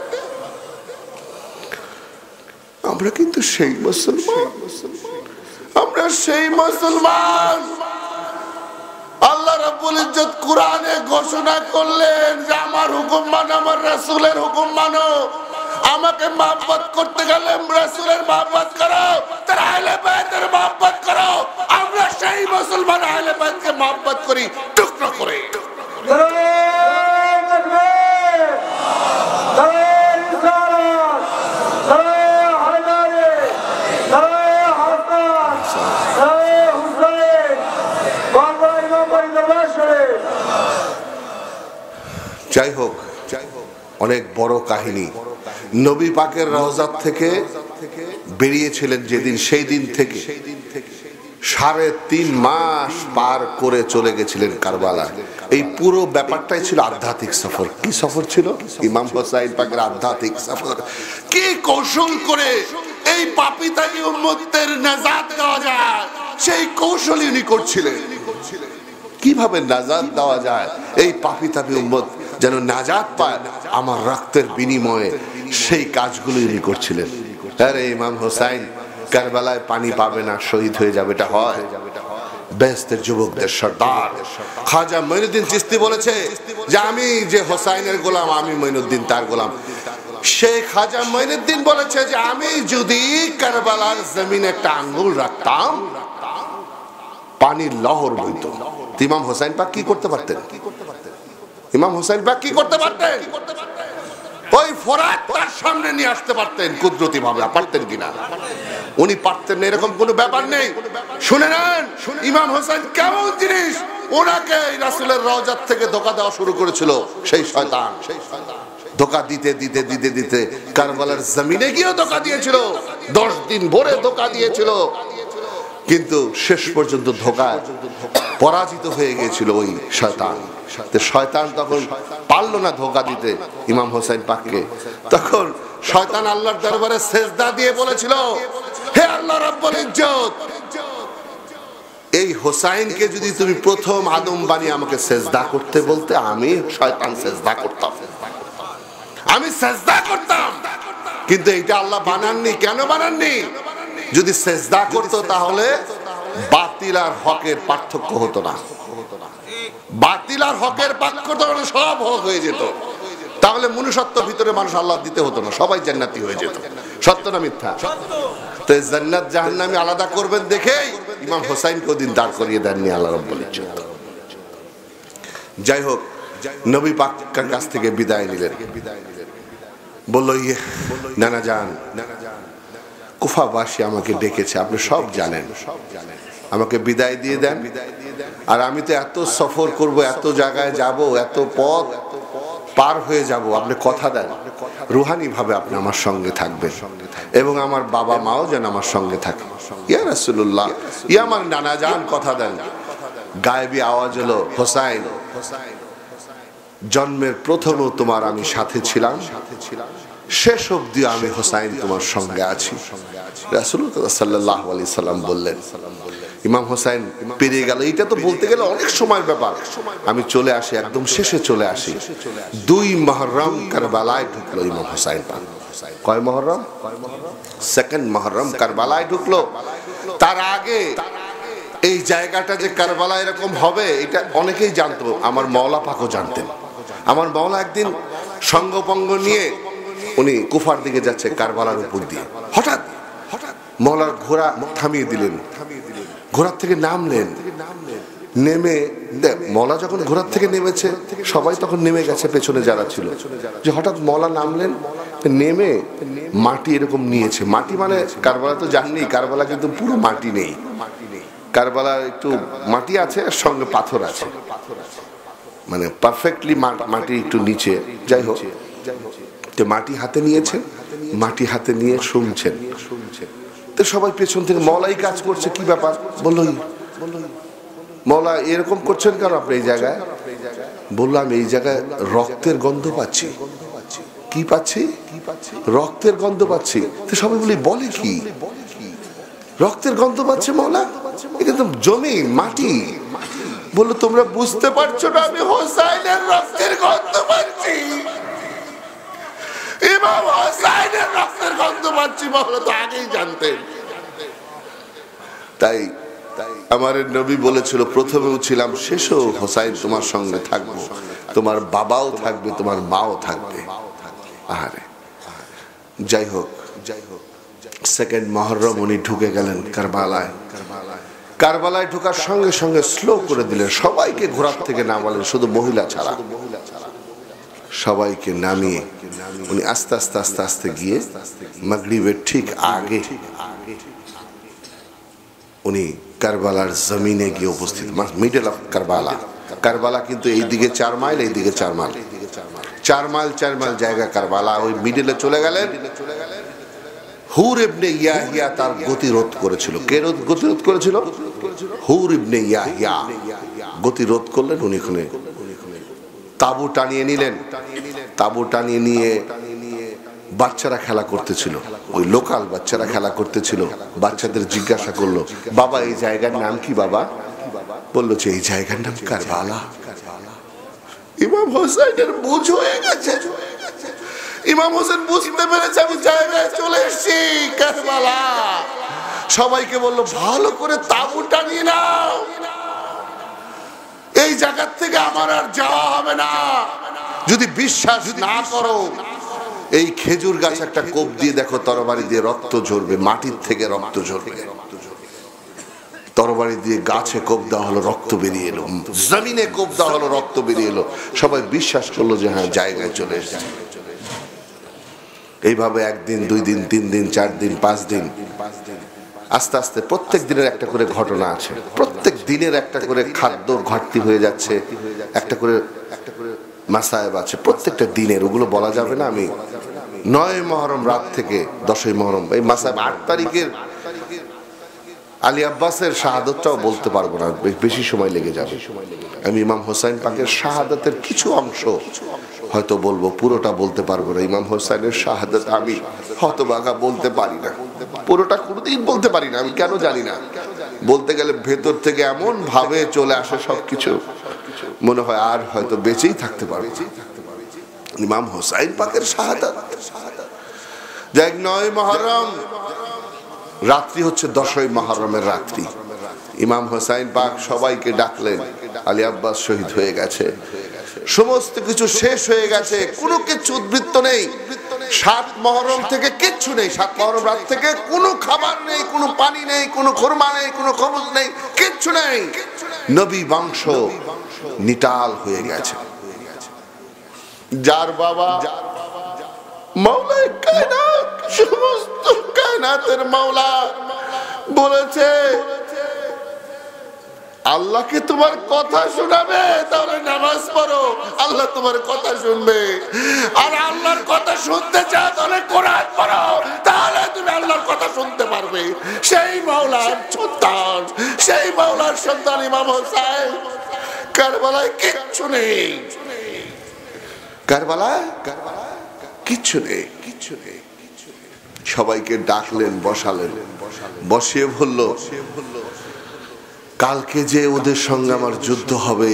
আমরা কিন্তু সেই মুসলমান, আমরা সেই মুসলমান। আল্লাহ রাব্বুল ইজ্জত কোরআনে ঘোষণা করলেন যে আমার হুকুম মানো, আমার রাসূলের হুকুম মানো। আমাকে মহব্বত করতে গেলে রাসূলের মহব্বত করো, তার আহলে বাইতের মহব্বত করো। আমরা সেই মুসলমান আহলে বাইতকে মহব্বত করি টুকরো করে। যাই হোক, অনেক বড় কাহিনী। নবী পাকের রওজাত থেকে বেরিয়েছিলেন যেদিন, সেই দিন থেকে 3.5 মাস পার করে চলে গেছিলেন কারবালা। এই পুরো ব্যাপারটাই ছিল আধ্যাত্মিক সফর। কি সফর ছিল? ইমাম হোসাইন পাকের আধ্যাত্মিক সফর। কি কৌশল করে এই পাপী তাগী উম্মতের নাজাত দেওয়া যায়, সেই কৌশলই উনি করছিলেন। কিভাবে নাজাত দেওয়া যায়, এই পাপী তাগী উম্মত যেন নাজাত পায় আমার রক্তের বিনিময়ে, সেই কাজগুলো উনি করছিলেন। আরে ইমাম হোসাইন কারবালায় পানি পাবে না, শহীদ হয়ে যাবে, এটা হয়? বেহেশতের যুবকদের সর্দার খাজা মঈনুদ্দিন চিশতি বলেছে যে আমি যে হোসাইনের গোলাম, আমি মঈনুদ্দিন তার গোলাম। সেই খাজা মঈনুদ্দিন বলেছে যে আমি যদি কারবালার জমিনে একটা আঙ্গুল রাখতাম, পানির লহর বইতো। ইমাম হোসাইন পাক কি করতে পারতেন? ইমাম হোসাইন পাক কি করতে পারতেন? ওই ফোরাত তার সামনে নিয়ে আসতে পারতেন কুদরতি ভাবে। পারতেন কিনা? উনি পারতেন না, এরকম কোনো ব্যাপার নেই। শুনে নেন ইমাম হোসেন কেমন জিনিস। ওনাকে রাসূলের রওজাত থেকে ধোঁকা দেওয়া শুরু করেছিল সেই শয়তান। ধোঁকা দিতে দিতে দিতে দিতে কারবালার জমিনে গিয়েও ধোঁকা দিয়েছিল, 10 দিন ভরে ধোঁকা দিয়েছিল, কিন্তু শেষ পর্যন্ত ধোঁকায় পরাজিত হয়ে গিয়েছিল ওই শয়তান। শয়তান তখন পারল না ধোঁকা দিতে ইমাম হোসেন পাককে। তখন শয়তান আল্লাহর দরবারে সেজদা দিয়ে বলেছিল, হে আল্লাহ রাব্বুল ইজ্জত, এই হোসাইনকে যদি তুমি প্রথম আদম বানিয়ে আমাকে সেজদা করতে বলতে, আমি শয়তান সেজদা করতাম, আমি সেজদা করতাম। কিন্তু এটা আল্লাহ বানাননি। কেন বানাননি? যদি সেজদা করতো তাহলে বাতিল আর হকের পার্থক্য হতো না। বাতিল আর হকের পার্থক্য হলে সব হক হয়ে যেত। তাহলে মনুষ্যত্ব ভিতরে মানুষ আল্লাহ দিতে হতো না, সবাই জান্নাতি হয়ে যেত। সত্য না মিথ্যা? তো জান্নাত জাহান্নামী আলাদা করবেন দেখেই ইমাম হোসাইনকে ওদিন দাঁড় করিয়ে দেননি আল্লাহ রাব্বুল ইজ্জত। যাই হোক, নবী পাকের কাছ থেকে বিদায় নিলেন। বলল, নানা যান, কুফাবাসী আমাকে ডেকেছে, আপনি সব জানেন, আমাকে বিদায় দিয়ে দেন। আর আমি তো এত সফর করব, এত জায়গায় যাব, এত পথ পার হয়ে যাব, আপনি কথা দেন রুহানি ভাবে আপনি আমার সঙ্গে থাকবেন এবং আমার বাবা মাও যেন আমার সঙ্গে থাকে। ইয়া রাসূলুল্লাহ, ইয়া আমার নানা জান, কথা দেন। গায়েবী আওয়াজ হলো, হোসাইন, জন্মের প্রথমও তোমার আমি সাথে ছিলাম, শেষ অবধি আমি হোসাইন তোমার সঙ্গে আছি। রাসূলুল্লাহ সাল্লাল্লাহু আলাইহি সাল্লাম বললেন। ইমাম হোসাইন পেরিয়ে গেল। এটা তো বলতে গেলে অনেক সময়ের ব্যাপার। আমি চলে আসি, একদম শেষে চলে আসি। 2 মুহররম কারবালায় ঢুকলো ইমাম হোসাইন পাক। কয় মুহররম? 2 মুহররম কারবালায় ঢুকলো। তার আগে এই জায়গাটা যে কারবালা এরকম হবে এটা অনেকেই জানতো, আমার মাওলা পাকও জানতেন। আমার মাওলা একদিন সঙ্গপঙ্গ নিয়ে উনি কুফার দিকে যাচ্ছে কারবালার উপর দিয়ে, হঠাৎ মাওলার ঘোড়া থামিয়ে দিলেন। ঘোড়ার থেকে নামলেন, নেমে মাওলা যখন ঘোড়ার থেকে নেমেছে সবাই তখন নেমে গেছে পেছনে যারা ছিল, যে হঠাৎ মাওলা নামলেন, নেমে মাটি এরকম নিয়েছে। মাটি মানে কারবালা তো জাননি, কারবালা কিন্তু পুরো মাটি নেই, কারবালা একটু মাটি আছে আর সঙ্গে পাথর আছে, মানে পারফেক্টলি মাটি একটু নিচে। যাই হোক, তো মাটি হাতে নিয়েছে, মাটি হাতে নিয়ে শুনছেন। তো সবাই পেছন থেকে, মাওলাই কাজ করছে, কি ব্যাপার? বললো, মাওলা এরকম করছেন কেন আপনি এই জায়গায়? বললাম, এই জায়গায় রক্তের গন্ধ পাচ্ছি। কি পাচ্ছি? রক্তের গন্ধ পাচ্ছি। তো সবাই বলে কি রক্তের গন্ধ পাচ্ছে মাওলা? এটা তো জমি, মাটি, বললো তোমরা বুঝতে পারছো না আমি হোসাইনের রক্তের গন্ধ পাচ্ছি, ইমাম হোসাইনের রক্তের গন্ধ পাচ্ছি। বললো তো আগেই জানতেন। তাই আমার নবী বলেছিল প্রথমেও ছিলাম শেষও হোসাইন তোমার সঙ্গে থাকবো, তোমার বাবাও থাকবে, তোমার মাও থাকবে। আহারে, যাই হোক সেকেন্ড মুহররম উনি ঢুকে গেলেন কারবালায়। কারবালায় ঢোকার সঙ্গে সঙ্গে স্লো করে দিলেন, সবাইকে ঘোড়ার থেকে নামালেন, শুধু মহিলা ছাড়া সবাইকে নামিয়ে উনি আস্তে আস্তে আস্তে আস্তে গিয়ে মাগরিবের ঠিক আগে উনি কারবালার জমিনে গিয়ে উপস্থিত, মিডল অফ কারবালা। কারবালা কিন্তু এইদিকে 4 মাইল, এইদিকে 4 মাইল, 4 মাইল জায়গা কারবালা। ওই মিডলে চলে গেলেন। হুর ইবনে ইয়াহিয়া তার গতিরোধ করেছিল। কে গতিরোধ করেছিল? হুর ইবনে ইয়াহিয়া গতিরোধ করলেন। উনি ওখানে তাবু টানিয়ে নিলেন। তাবু টানিয়ে নিয়ে বাচ্চারা খেলা করতেছিল, ওই লোকাল বাচ্চারা খেলা করতেছিল। বাচ্চাদের জিজ্ঞাসা করলো, বাবা এই জায়গার নাম কি বাবা? বললো যে এই জায়গার নাম কারবালা। ইমাম হোসেনের বুঝ হয়ে গেছে। ইমাম হোসেন বুঝতে পেরেছে আমি জায়গায় চলে এসেছি, কারবালা। সবাইকে বললো ভালো করে তাবু টানিয়ে নাও, এই জায়গা থেকে আমার আর যাওয়া হবে না। যদি বিশ্বাস না করো এই খেজুর গাছ একটা কোপ দিয়ে দেখো, তরবারি দিয়ে রক্ত ঝরবে, মাটির থেকে রক্ত ঝরবে। তরবারি দিয়ে গাছে কোপ দেওয়া হলো, রক্ত বেরিয়ে এলো। জমিনে কোপ দেওয়া হলো, রক্ত বেরিয়ে এলো। সবাই বিশ্বাস করলো যে হ্যাঁ জায়গায় চলে এসেছে। এইভাবে 1 দিন 2 দিন 3 দিন 4 দিন 5 দিন আস্তে আস্তে প্রত্যেক দিনের একটা করে ঘটনা আছে, প্রত্যেক দিনের একটা করে খাদ্যর ঘাটতি হয়ে যাচ্ছে, একটা করে মাসায়েব আছে প্রত্যেকটা দিনের, ওগুলো বলা যাবে না। আমি 9 মুহররম রাত থেকে 10ই মুহররম এই মাসায়েব 8 তারিখের আলী আব্বাসের শাহাদাতটাও বলতে পারবো না, বেশি সময় লেগে যাবে। আমি ইমাম হোসাইন পাকের শাহাদাতের কিছু অংশ হয়তো বলবো, পুরোটা বলতে পারবো না। ইমাম হোসাইনের শাহাদাত আমি হতভাগা বলতে পারি না, পুরোটা কোনোদিন বলতে পারি না। আমি কেন জানি না, বলতে গেলে ভেতর থেকে এমন ভাবে চলে আসে সবকিছু, মনে হয় আর হয়তো বেঁচেই থাকতে পারবো। ইমাম হোসাইন পাকের শাহাদাত। যাই 9 মুহররম রাত্রি হচ্ছে 10ই মুহররমের রাত্রি। ইমাম হোসাইন পাক সবাইকে ডাকলেন। আলী আব্বাস শহীদ হয়ে গেছে, সমস্ত কিছু শেষ হয়ে গেছে, কোনো কিছু উদ্বৃত্ত নেই। 7 মুহররম থেকে কিচ্ছু নেই। 7 মুহররম রাত থেকে কোনো খাবার নেই, কোনো পানি নেই, কোনো খুরমা নেই, কোনো খবজ নেই, কিচ্ছু নেই। নবী বংশ নিটাল হয়ে গেছে। যার বাবা মাওলায়ে কায়নাত, সমস্ত কায়নাতের মাওলা বলেছে আল্লাহকে তোমার কথা শোনাবে, তাহলে নামাজ পড়ো, আল্লাহ তোমার কথা শুনবে। আর আল্লাহর কথা শুনতে চাও তাহলে কোরআন পড়ো, তাহলে তুমি আল্লাহর কথা শুনতে পারবে। সেই মাওলার সন্তান, সেই মাওলার সন্তান ইমাম হোসেন। কারবালায় কিচ্ছু নেই, কারবালায় কিচ্ছু নেই, কিচ্ছু নেই। সবাইকে ডাকলেন, বসালেন, বসিয়ে বলল কালকে যে ওদের সঙ্গে আমার যুদ্ধ হবে,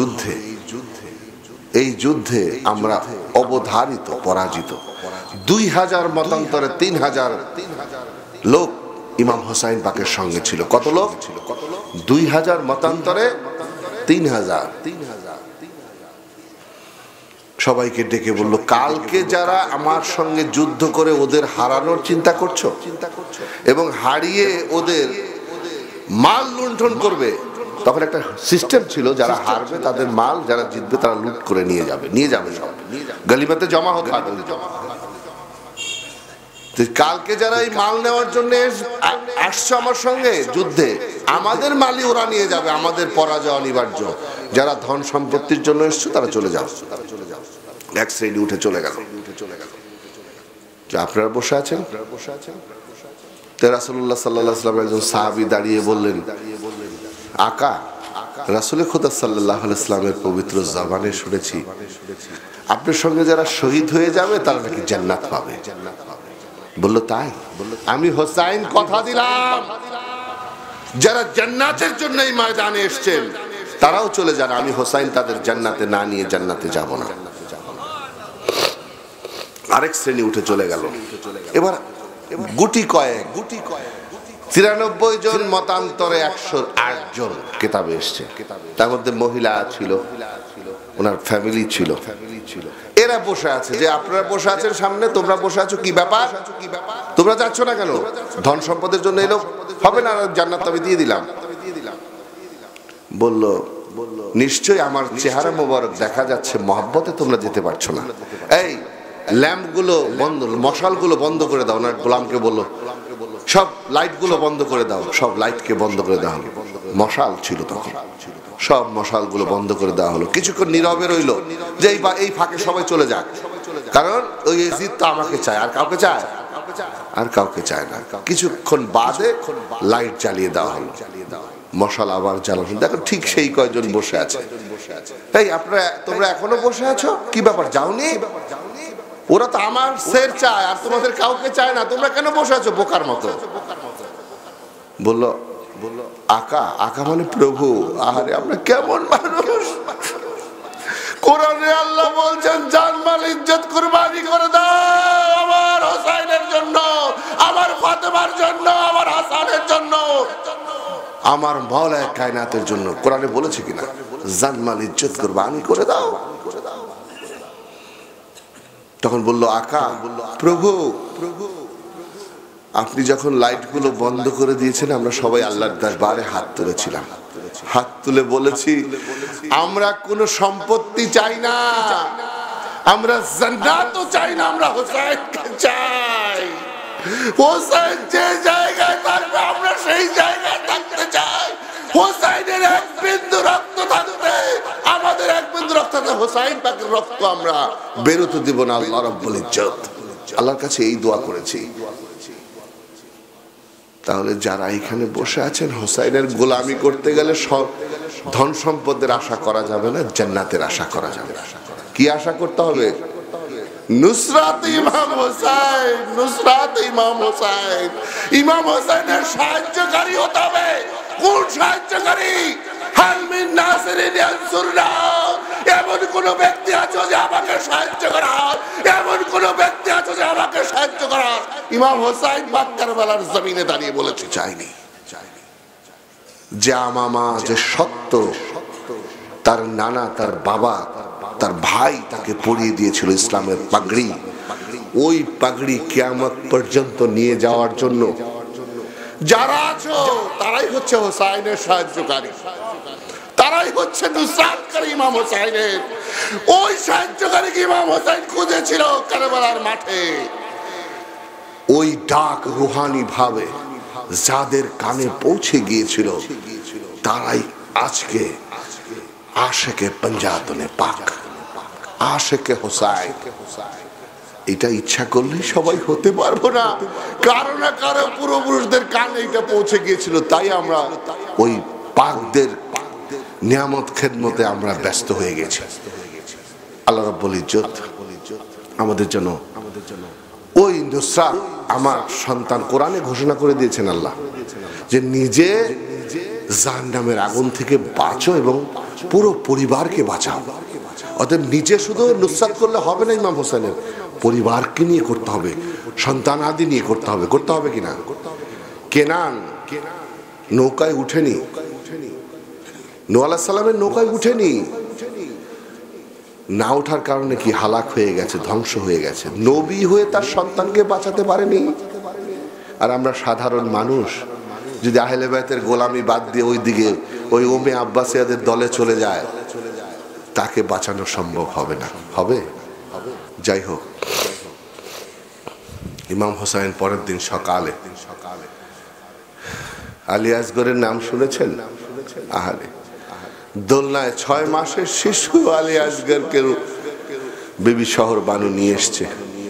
এই যুদ্ধে আমরা অবধারিত পরাজিত। 2000 মতান্তরে 3000 লোক ইমাম হোসাইন পাকের সঙ্গে ছিল। কত লোক? 2000 মতান্তরে 3000। সবাইকে ডেকে বলল কালকে যারা আমার সঙ্গে যুদ্ধ করে ওদের হারানোর চিন্তা করছো এবং হারিয়ে ওদের মাল লুণ্ঠন করবে, তখন একটা সিস্টেম ছিল, যারা হারবে তাদের মাল, যারা জিতবে তারা লুট করে নিয়ে যাবে সব গলিবাতে জমা হতে হবে। কালকে যারা এই মাল নেওয়ার জন্য আসছে আমার সঙ্গে যুদ্ধে, আমাদের মালই ওরা নিয়ে যাবে, আমাদের পরাজয় অনিবার্য। যারা ধন সম্পত্তির জন্য এসছে তারা চলে যাও। এক শ্রেণী উঠে চলে গেল। আপনারা বসে আছেন। রাসূলুল্লাহ সাল্লাল্লাহু আলাইহি ওয়াসাল্লাম একজন সাহাবী দাঁড়িয়ে বললেন, আকা, রাসূল খুদা সাল্লাল্লাহু আলাইহি ওয়াসাল্লামের পবিত্র জবানে শুনেছি আপনার সঙ্গে যারা শহীদ হয়ে যাবে তারা নাকি জান্নাত পাবে। বলল তাই? আমি হোসাইন কথা দিলাম, যারা জান্নাতের জন্য এই ময়দানে এসেছেন তারাও চলে যান, আমি হোসাইন তাদের জান্নাতে না নিয়ে জান্নাতে যাব না। আরেক শ্রেণী উঠে চলে গেল। এবার গুটি কয়েক 93 জন মতান্তরে 108 জন কিতাবে এসছে। তার মধ্যে মহিলা ছিল, ওনার ফ্যামিলি ছিল। এরা বসে আছে, যে আপনারা বসে আছেন সামনে, তোমরা বসে আছো, কি ব্যাপার? তোমরা যাচ্ছ না কেন? ধন সম্পদের জন্য এলো হবে না, জান্নাত আমি দিয়ে দিলাম। বলল নিশ্চয়ই আমার চেহারা মোবারক দেখা যাচ্ছে, মহব্বতে তোমরা যেতে পারছো না। এই ল্যাম্প গুলো বন্ধ, মশাল গুলো বন্ধ করে দাও। ওনার গোলামকে বললো সব লাইট গুলো বন্ধ করে দাও। সব লাইটকে বন্ধ করে দেওয়া হলো। মশাল ছিল তখন, সব মশাল গুলো বন্ধ করে দেওয়া হলো। কিছুক্ষণ নীরবে রইলো যে এই ফাঁকে সবাই চলে যাক, কারণ ওই জিদ তো আমাকে চায়, আর কাউকে চায়? আর কাউকে চায় না। কিছুক্ষণ বাদে লাইট জ্বালিয়ে দেওয়া হলো, মশাল আবার জ্বালানো। দেখো ঠিক সেই কয়জন বসে আছে। এই তোমরা এখনো বসে আছো, কি ব্যাপার, যাওনি? ওরা তো আমার শের চায়, আর তোমাদের কাউকে চায় না, তোমরা কেন বসে আছো বোকার মতো? বললো আকা মানে প্রভু। আরে আমরা কেমন মানুষ! কোরআনে আল্লাহ বলছেন জানমাল ইজ্জত কুরবানি করে দাও আমার হোসাইনের জন্য, আমার ফাতেমার জন্য, আমার হাসানের জন্য, আমার মাওলায়ে কায়নাতের জন্য। কোরআনে বলেছে কিনা জানমাল ইজ্জত কুরবানি করে দাও? তখন বললো আকা প্রভু, আপনি যখন লাইটগুলো বন্ধ করে দিয়েছেন, আমরা সবাই আল্লাহর দরবারে হাত তুলেছিলাম। হাত তুলে বলেছি আমরা কোনো সম্পত্তি চাই না, আমরা জান্নাতও চাই না, আমরা হোসাইনকে চাই। হোসাইন যে জায়গায় থাকবে আমরা সেই জায়গায় থাকতে চাই। হোসাইনের এক বিন্দু রক্ত থাকতে, আমাদের এক বিন্দু রক্ত থাকতে হোসাইন পাকের রক্ত আমরা বেরোতে দিব না। আল্লাহ রাব্বুল ইজ্জত আল্লাহর কাছে এই দোয়া করেছি। তাহলে যারা এখানে বসে আছেন, হোসাইনের গোলামি করতে গেলে সব ধন সম্পদের আশা করা যাবে না, জান্নাতের আশা করা যাবে। কি আশা করতে হবে? নুসরাত ইমাম হোসাইন, নুসরাত ইমাম হোসাইন। ইমাম হোসাইনের সাহায্যকারী হতে হবে। কোন সাহায্যকারী? হাল মিন নাসিরিন ইয়ানসুরনা। এমন কোন ব্যক্তি আছে যে আমাকে সাহায্য করার, এমন কোন ব্যক্তি আছে যে আমাকে সাহায্য করার। ইমাম হোসাইন কারবালার জমিনে দাঁড়িয়ে বলেছে চাইনি। যে আমামা যে সত্য, তার নানা, তার বাবা, তার ভাই তাকে পরিয়ে দিয়েছিল ইসলামের পাগড়ি। ওই পাগড়ি কিয়ামত পর্যন্ত নিয়ে যাওয়ার জন্য যারা আছো তারাই হচ্ছে হোসাইনের সাহায্যকারী, তারাই হচ্ছে নুসরাতকারী ইমাম হোসাইনের। ওই সাহায্যকারীকে ইমাম হোসাইন খুঁজেছিল কারবালার মাঠে। ওই ডাক রুহানি ভাবে যাদের কানে পৌঁছে গিয়েছিল, তারাই আজকে আশেকে পঞ্জাতনে পাক, আশেকে হোসাইন। এটা ইচ্ছা করলে সবাই হতে পারবো না, কারো না কারো পূর্বপুরুষদের কানে এটা পৌঁছে গিয়েছিল। তাই আমরা ওই পাকদের নিয়ামত খেদমতে আমরা ব্যস্ত হয়ে গেছি। আল্লাহ রাব্বুল ইজ্জত আমাদের জন্য ওই নুসরাত, আমার সন্তান কোরআনে ঘোষণা করে দিয়েছেন আল্লাহ যে নিজে জাহান্নামের আগুন থেকে বাঁচো এবং পুরো পরিবারকে বাঁচাও। অতএব নিজে শুধু নুসরাত করলে হবে না, ইমাম হোসেনের পরিবারকে নিয়ে করতে হবে, সন্তান আদি নিয়ে করতে হবে। করতে হবে কিনা? কেনান নৌকায় উঠেনি, নূহ আলাইহিস সালামের নৌকায় উঠেনি। না ওঠার কারণে কি হালাক হয়ে গেছে, ধ্বংস হয়ে গেছে। নবী হয়ে তার সন্তানকে বাঁচাতে পারেনি। আর আমরা সাধারণ মানুষ যদি আহলে বাইতের গোলামি বাদ দিয়ে ওই দিকে ওই ওমে আব্বাসিয়াদের দলে চলে যায়, তাকে বাঁচানো সম্ভব হবে না। হবে? যাই হোক, ইমাম হোসাইন পরের দিন সকালে, আলী আসগরের নাম শুনেছেন? আহারে, দোলনায় 6 মাসের শিশু আলী আসগরকে বেবি শহর বানু নিয়ে এসছে।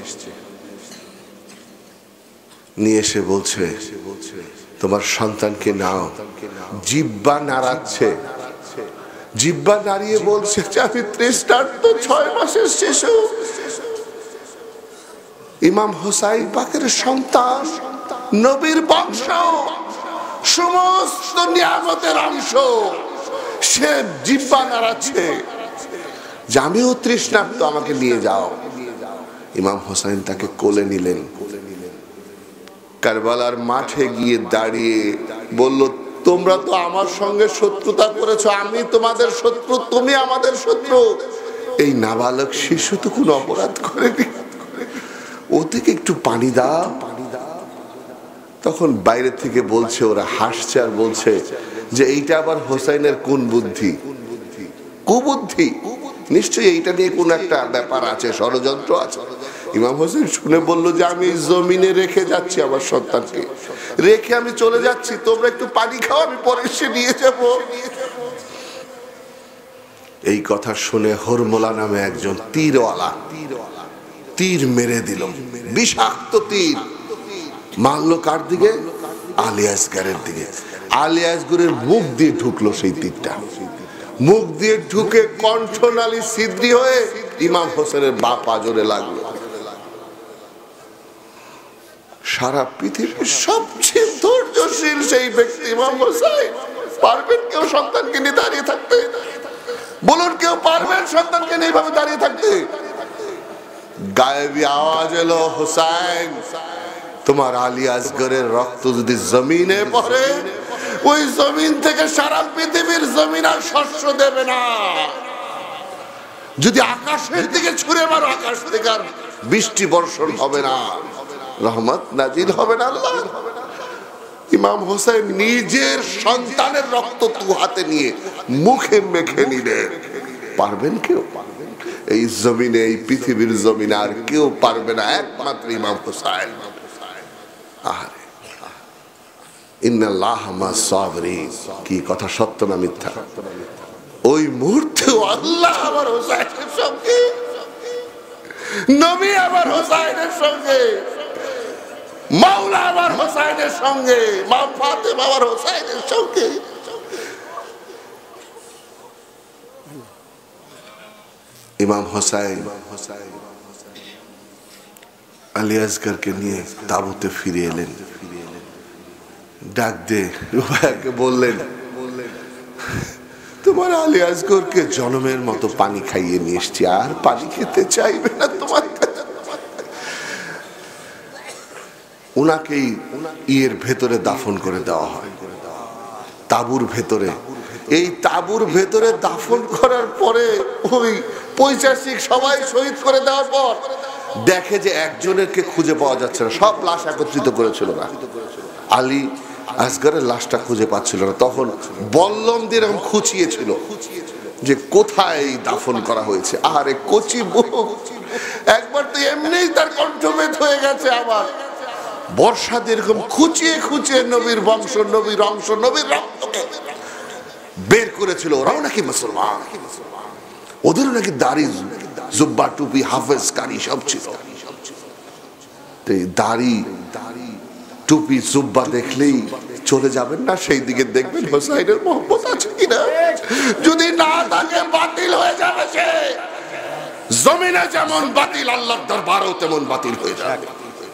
নিয়ে এসে বলছে তোমার সন্তানকে নাও। জিব্বা নাড়াচ্ছে, জিব্বা নাড়িয়ে বলছে আমি তৃষ্ণার্ত, 6 মাসের শিশু। ইমাম হোসাইন পাকের সন্তান, নবীর বংশ, সমস্ত নিয়ামতের অংশ। সে জিহ্বা নাড়াচ্ছে যে আমিও তৃষ্ণার্ত, আমাকে নিয়ে যাও। ইমাম হোসেন তাকে কোলে নিলেন, কারবালার মাঠে গিয়ে দাঁড়িয়ে বলল, তোমরা তো আমার সঙ্গে শত্রুতা করেছো, আমি তোমাদের শত্রু, তুমি আমাদের শত্রু। এই নাবালক শিশু তো কোনো অপরাধ করেনি, ও থেকে একটু পানি দাও। তখন বাইরে থেকে বলছে, ওরা হাসছে আর বলছে যে এইটা আবার হোসেনের কোন বুদ্ধি, কুবুদ্ধি, নিশ্চয়ই এইটা নিয়ে কোন একটা ব্যাপার আছে, ষড়যন্ত্র আছে। ইমাম হোসেন শুনে বলল যে আমি জমিনে রেখে যাচ্ছি আমার সন্তানকে, রেখে আমি চলে যাচ্ছি, তোমরা একটু পানি খাও, আমি পরে এসে নিয়ে যাব। এই কথা শুনে হরমোলা নামে একজন তীরওয়ালা তীর মেরে দিল, বিষাক্ত তীর মারলো কার দিকে? আলী আসগরের দিকে। আলী আসগরের মুখ দিয়ে ঢুকলো সেই তীরটা, মুখ দিয়ে ঢুকে কণ্ঠনালী ছিদ্রি হয়ে ইমাম হোসেনের বাঁ পাজরে লাগলো। সারা পৃথিবীর সবচেয়ে ধৈর্যশীল সেই ব্যক্তি ইমাম হোসেন, পারবেন কেউ সন্তানকে নিয়ে দাঁড়িয়ে থাকতে? বলুন, কেউ পারবেন সন্তানকে নিয়ে এইভাবে দাঁড়িয়ে থাকতে? গায়েবী আওয়াজ এলো, হোসেন, তোমার আলী আসগরের রক্ত যদি জমিনে পড়ে, ওই জমিন থেকে সারা পৃথিবীর জমিন আর শস্য দেবে না। যদি আকাশের দিকে ছুঁড়ে মারো, আকাশ থেকে আর বৃষ্টি বর্ষণ হবে না, রহমত নাজিল হবে না আল্লাহ। ইমাম হোসেন নিজের সন্তানের রক্ত দু হাতে নিয়ে মুখে মেখে নিলেন। পারবেন কেউ? এই জমিনে, এই পৃথিবীর জমিনে আর কেউ পারবে না, একমাত্র ইমাম হোসেন। আরে ইন্নাল্লাহা মা'আস সাবিরিন, কি কথা, সত্য না মিথ্যা? ওই মুহূর্তে আল্লাহ আমার হোসেনের সঙ্গে, নবী আমার হোসেনের সঙ্গে, মাওলা আমার হোসেনের সঙ্গে, মা ফাতেমা আমার হোসেনের সঙ্গে। ইমাম হোসেন আলী আসগরকে নিয়ে তাঁবুতে ফিরে এলেন। ডাক দে রুবাইয়াকে বললেন, তোমার আলী আসগরকে জনমের মতো পানি খাইয়ে নিয়ে এসছি, আর পানি খেতে চাইবে না তোমার। উনাকেই ইয়ের ভেতরে দাফন করে দেওয়া হয়, তাঁবুর ভেতরে। এই তাঁবুর ভেতরে দাফন করার পরে ওই পৈশাচিক সবাই শহীদ করে দেওয়ার পর দেখে যে একজনেরকে খুঁজে পাওয়া যাচ্ছে না, সব লাশ একত্রিত করেছিল না, আলী আসগরের লাশটা খুঁজে পাচ্ছিল না। তখন বল্লম দিয়ে এরকম খুঁচিয়েছিল যে কোথায় দাফন করা হয়েছে। আরে কচি বুক, একবার তো এমনিই তার কণ্ঠভেদ হয়ে গেছে, আবার বর্ষা দিয়ে এরকম খুঁচিয়ে খুঁচিয়ে নবীর বংশ, নবীর অংশ, নবীর রক্তকে বের করেছিল। ওরাও নাকি মুসলমান, ওদেরও নাকি দাড়ি, জুব্বা, টুপি, হাফেজ, কারি সব ছিল। দাড়ি, টুপি, জুব্বা দেখলেই চলে যাবেন না, সেই দিকে দেখবেন হোসাইনের মহব্বত আছে কিনা। যদি না থাকে বাতিল হয়ে যাবে সে। জমিনে যেমন বাতিল, আল্লাহর দরবারেও তেমন বাতিল হয়ে যাবে।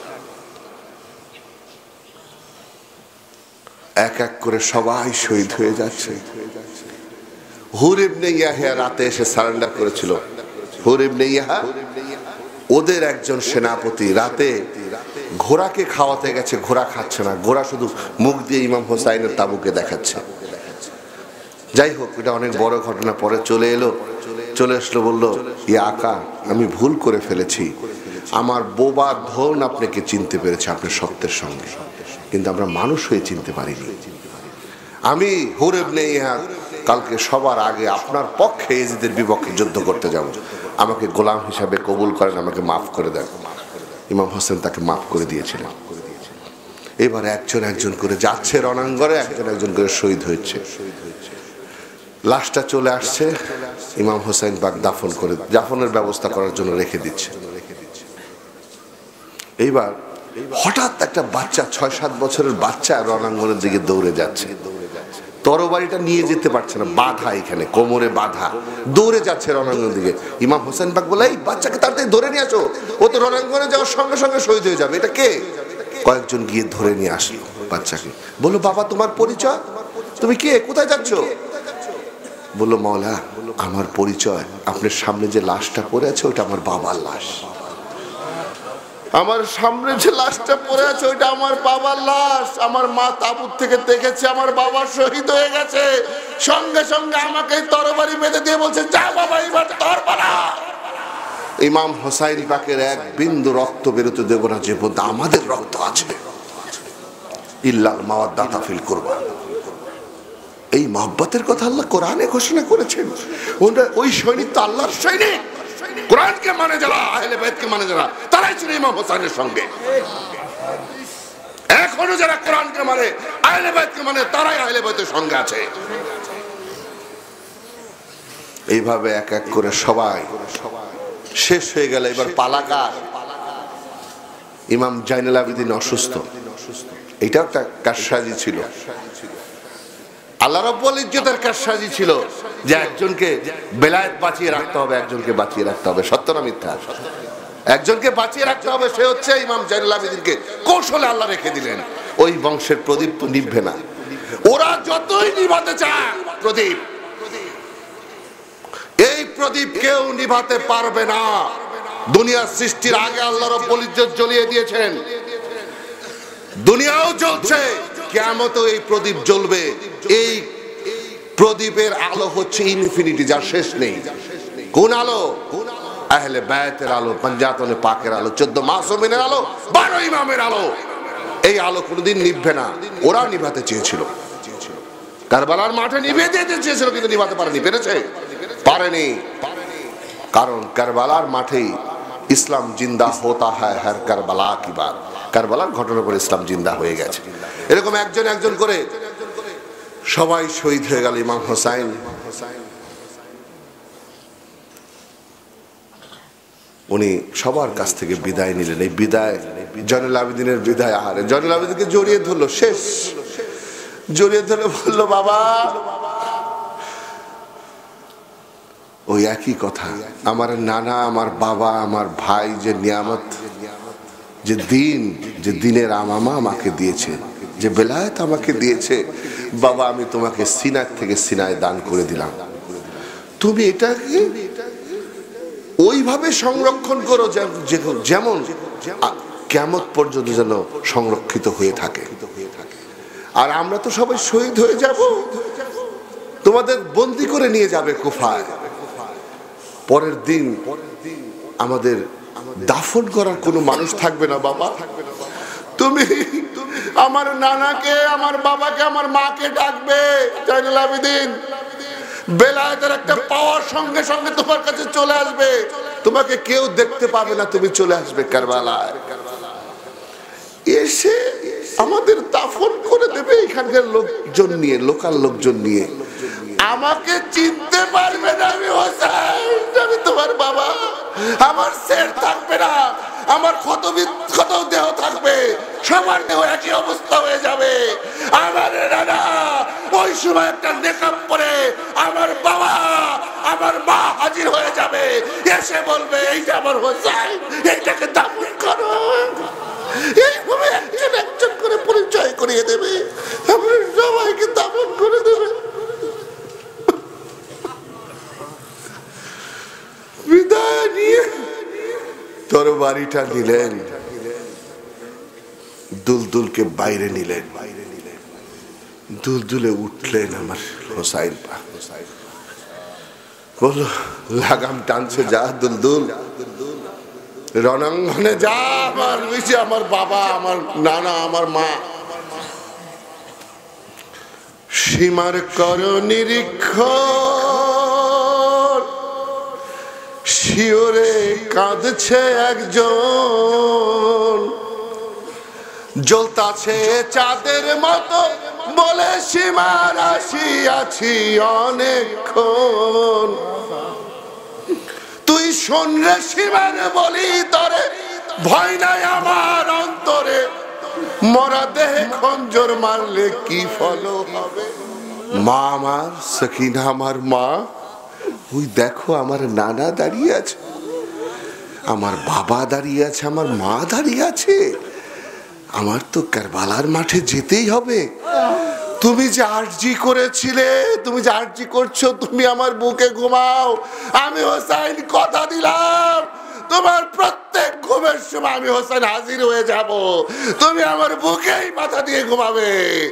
এক এক করে সবাই শহীদ হয়ে যাচ্ছে। হুর ইবনে ইয়াহিয়া রাতে এসে সারেন্ডার করেছিল। হুর ইবনে ইয়াহিয়া ওদের একজন সেনাপতি, রাতে ঘোড়াকে খাওয়াতে গেছে, ঘোড়া খাচ্ছে না, ঘোড়া শুধু মুখ দিয়ে ইমাম হোসাইনের তাঁবুকে দেখাচ্ছে। যাই হোক, এটা অনেক বড় ঘটনা। পরে চলে আসলো, বলল, ইয়া আকা, আমি ভুল করে ফেলেছি, আমার বোবা ধন আপনাকে চিনতে পেরেছে আপনার সত্যের সঙ্গে, কিন্তু আমরা মানুষ হয়ে চিনতে পারিনি। আমি হুর ইবনে ইয়াহিয়া কালকে সবার আগে আপনার পক্ষে ইয়েজিদের বিপক্ষে যুদ্ধ করতে যাব, আমাকে গোলাম হিসাবে কবুল করেন, আমাকে মাফ করে দেন। ইমাম হোসেন তাকে মাফ করে দিয়েছিলেন। এবার একজন একজন করে যাচ্ছে রণাঙ্গনে, একজন একজন করে শহীদ হয়েছে। লাশটা চলে আসছে, ইমাম হোসেন পাক দাফনের ব্যবস্থা করার জন্য রেখে দিচ্ছে। এইবার হঠাৎ একটা বাচ্চা, 6-7 বছরের বাচ্চা রণাঙ্গনের দিকে দৌড়ে যাচ্ছে। তরবারিটা নিয়ে যেতে পারছে না, বাধা, এখানে কোমরে বাধা, দৌড়ে যাচ্ছে রণাঙ্গনের দিকে। ইমাম হোসেন পাক বলে, এই বাচ্চাকে তাড়াতাড়ি ধরে নিয়ে আসো, ও তো রণাঙ্গনে যাওয়ার সঙ্গে সঙ্গে শহীদ হয়ে যাবে। এটা কে? কয়েকজন গিয়ে ধরে নিয়ে আসলো বাচ্চাকে। বললো, বাবা তোমার পরিচয়, তুমি কে, কোথায় যাচ্ছ? বললো মাওলা আমার পরিচয়, আপনার সামনে যে লাশটা পড়ে আছে ওটা আমার বাবার লাশ, আমার সামনে যে লাশটা পড়ে আছে ওইটা আমার বাবার লাশ। আমার মা তাবুত থেকে দেখেছে আমার বাবা শহীদ হয়ে গেছে, সঙ্গে সঙ্গে আমাকে তরবারি বেঁধে দিয়ে বলছে যা বাবা এবার তোর পালা। ইমাম হোসাইন পাকের এক বিন্দু রক্ত বেরোতে দেব না যে পর্যন্ত আমাদের রক্ত আছে। ইল্লাল মাওয়াদ্দাতা ফিল কুরবা, এই মহব্বতের কথা আল্লাহ কোরআনে ঘোষণা করেছেন। ওই সৈনিক তো আল্লাহর সৈনিক, কোরআনকে মানে যারা, আহলে বাইতকে মানে যারা, তারাই ছিল ইমাম হোসেনের সঙ্গে। এখনো যারা কোরআনকে মানে, আহলে বাইতকে মানে, তারাই আহলে বাইতের সঙ্গে আছে। এইভাবে এক এক করে সবাই শেষ হয়ে গেল। এবার পালাকার। ইমাম জাইনুল আবেদিন অসুস্থ, এটাও একটা কারসাজি ছিল, আল্লাহ রাব্বুল ইজ্জতের কারসাজি ছিল যে একজনকে বেলায়েত বাঁচিয়ে রাখতে হবে, একজনকে বাঁচিয়ে রাখতে হবে। সত্য না মিথ্যা? একজনকে বাঁচিয়ে রাখতে হবে, সে হচ্ছে ইমাম জাইনুল আবেদিনকে কৌশলে আল্লাহ রেখে দিলেন। ওই বংশের প্রদীপ তো নিভবে না, ওরা যতই নিভাতে চায় প্রদীপ, এই প্রদীপ কেউ নিভাতে পারবে না। দুনিয়ার সৃষ্টির আগে আল্লাহ রাব্বুল ইজ্জত জ্বলিয়ে দিয়েছেন, দুনিয়াও জ্বলছে, কিয়ামতেও এই প্রদীপ জ্বলবে। এই প্রদীপের আলো হচ্ছে ইনফিনিটি, যার শেষ নেই। কোন আলো? আহলে বায়তের আলো, পঞ্জাতনে পাকের আলো, 14 মাসুমিনের আলো, 12 ইমামের আলো। এই আলো কোনোদিন নিভবে না। ওরা নিভাতে চেয়েছিল, কারবালার মাঠে নিভিয়ে দিতে চেয়েছিল, কিন্তু নিভাতে পারেনি। পেরেছে? পারেনি। কারণ কারবালার মাঠেই ইসলাম জিন্দা হোতা হ্যায় হর কারবালা কি বাত। কারবালার ঘটনার পর ইসলাম জিন্দা হয়ে গেছে। এরকম একজন একজন করে সবাই শহীদ হয়ে গেল। ইমাম হোসাইন উনি সবার কাছ থেকে বিদায় নিলেন। এই বিদায় জয়নুল আবেদিনের বিদায়। আহারে, জয়নুল আবেদিনকে জড়িয়ে ধরলো, শেষ জড়িয়ে ধরে বললো বাবা, ওই একই কথা, আমার নানা, আমার বাবা, আমার ভাই যে নিয়ামত, যে দিন, যে দিনের আমামা আমাকে দিয়েছে, যে বেলায়েত আমাকে দিয়েছে, বাবা আমি তোমাকে সিনার থেকে সিনায় দান করে দিলাম। তুমি এটাকে ওইভাবে সংরক্ষণ করো যেমন কিয়ামত পর্যন্ত যেন সংরক্ষিত হয়ে থাকে। আর আমরা তো সবাই শহীদ হয়ে যাব, তোমাদের বন্দি করে নিয়ে যাবে কুফায়। পরের দিন আমাদের দাফন করার কোনো মানুষ থাকবে না। বাবা তুমি আমার নানাকে, আমার বাবাকে, আমার মাকে ডাকবে। জয়নুল আবেদিন বেলায়েতের একটা পাওয়ার সঙ্গে সঙ্গে তোমার কাছে চলে আসবে, তোমাকে কেউ দেখতে পাবে না, তুমি চলে আসবে কারবালায়, এসে আমাদের দাফন করে দেবে এখানকার লোকজন নিয়ে, লোকাল লোকজন নিয়ে। আমাকে চিনতে পারবে না, আমি হোসেন, আমি তোমার বাবা। আমার সের থাকবে না, আমার ক্ষত দেহ থাকবে, সবার দেহ একই অবস্থা হয়ে যাবে। আমার নানা ওই সময় একটা নেকাব পরে আমার বাবা, আমার মা হাজির হয়ে যাবে, এসে বলবে এইটা আমার হোসেন, এইটাকে দাফন করো। এইভাবে একজন একজন করে পরিচয় করিয়ে দেবে, আমরা সবাইকে দাফন করে দেবে। বিদায় নিয়ে তরবারিটা নিলেন, দুলদুলকে বাইরে নিলেন, দুলদুলে উঠলেন আমার হোসাইন পাক। বলল লাগাম টানছে, যা দুলদুল রণাঙ্গনে যা, আমার রয়েছে আমার বাবা, আমার নানা, আমার মা। সীমার কর নিরীক্ষণ, শিওরে কাঁদছে একজন, জ্বলতাছে চাঁদের মতো বলে সীমার আসিয়াছি অনেকক্ষণ। তুই শোন রে সীমার বলি তরে, ভয় নাই আমার অন্তরে, মরা দেহে খঞ্জর মারলে কি ফল হবে। মা আমার, সকিনা আমার মা, ওই দেখো আমার নানা দাঁড়িয়ে আছে, আমার বাবা দাঁড়িয়ে আছে, আমার মা দাঁড়িয়ে আছে। আমার তো কারবালার মাঠে যেতেই হবে, তুমি যে আরজি করেছিলে, তুমি যে আরজি করছো, তুমি আমার বুকে ঘুমাও। আমি হোসাইন কথা দিলাম, তোমার প্রত্যেক ঘুমের সময় আমি হোসেন হাজির হয়ে যাব, তুমি আমার বুকেই মাথা দিয়ে ঘুমাবে।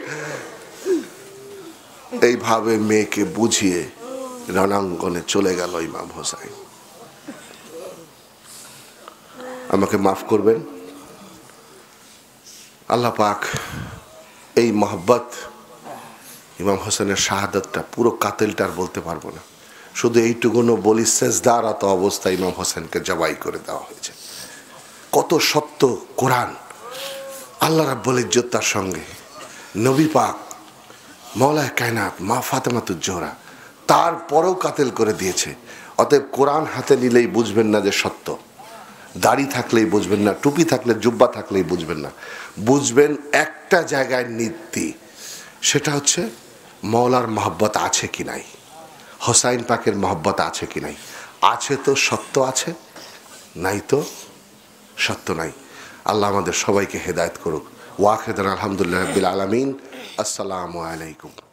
এইভাবে মেয়েকে বুঝিয়ে রণাঙ্গনে চলে গেল ইমাম হোসাইন। আমাকে মাফ করবেন, আল্লাহ পাক এই মহব্বত, ইমাম হোসেনের শাহাদাতটা, পুরো কাতেলটা আর বলতে পারবো না, শুধু এইটুকুনো বলি, সেজদারত অবস্থায় ইমাম হোসেনকে জবাই করে দেওয়া হয়েছে। কত সত্য কোরআন, আল্লাহ রাব্বুল ইজ্জত তার সঙ্গে, নবী পাক মাওলায়ে কায়নাত মা ফাতেমাতুজ জোহরা, তারপরেও কাতেল করে দিয়েছে। অতএব কোরআন হাতে নিলেই বুঝবেন না যে সত্য, দাড়ি থাকলেই বুঝবেন না, টুপি থাকলে, জুব্বা থাকলেই বুঝবেন না। বুঝবেন একটা জায়গায় নীতি, সেটা হচ্ছে মওলার মহব্বত আছে কি নাই, হোসাইন পাকের মহব্বত আছে কি নাই। আছে তো সত্য আছে, নাই তো সত্য নাই। আল্লাহ আমাদের সবাইকে হেদায়েত করুক। ওয়াখিদান আলহামদুলিল্লাহি রাব্বিল আলামিন। আসসালামু আলাইকুম।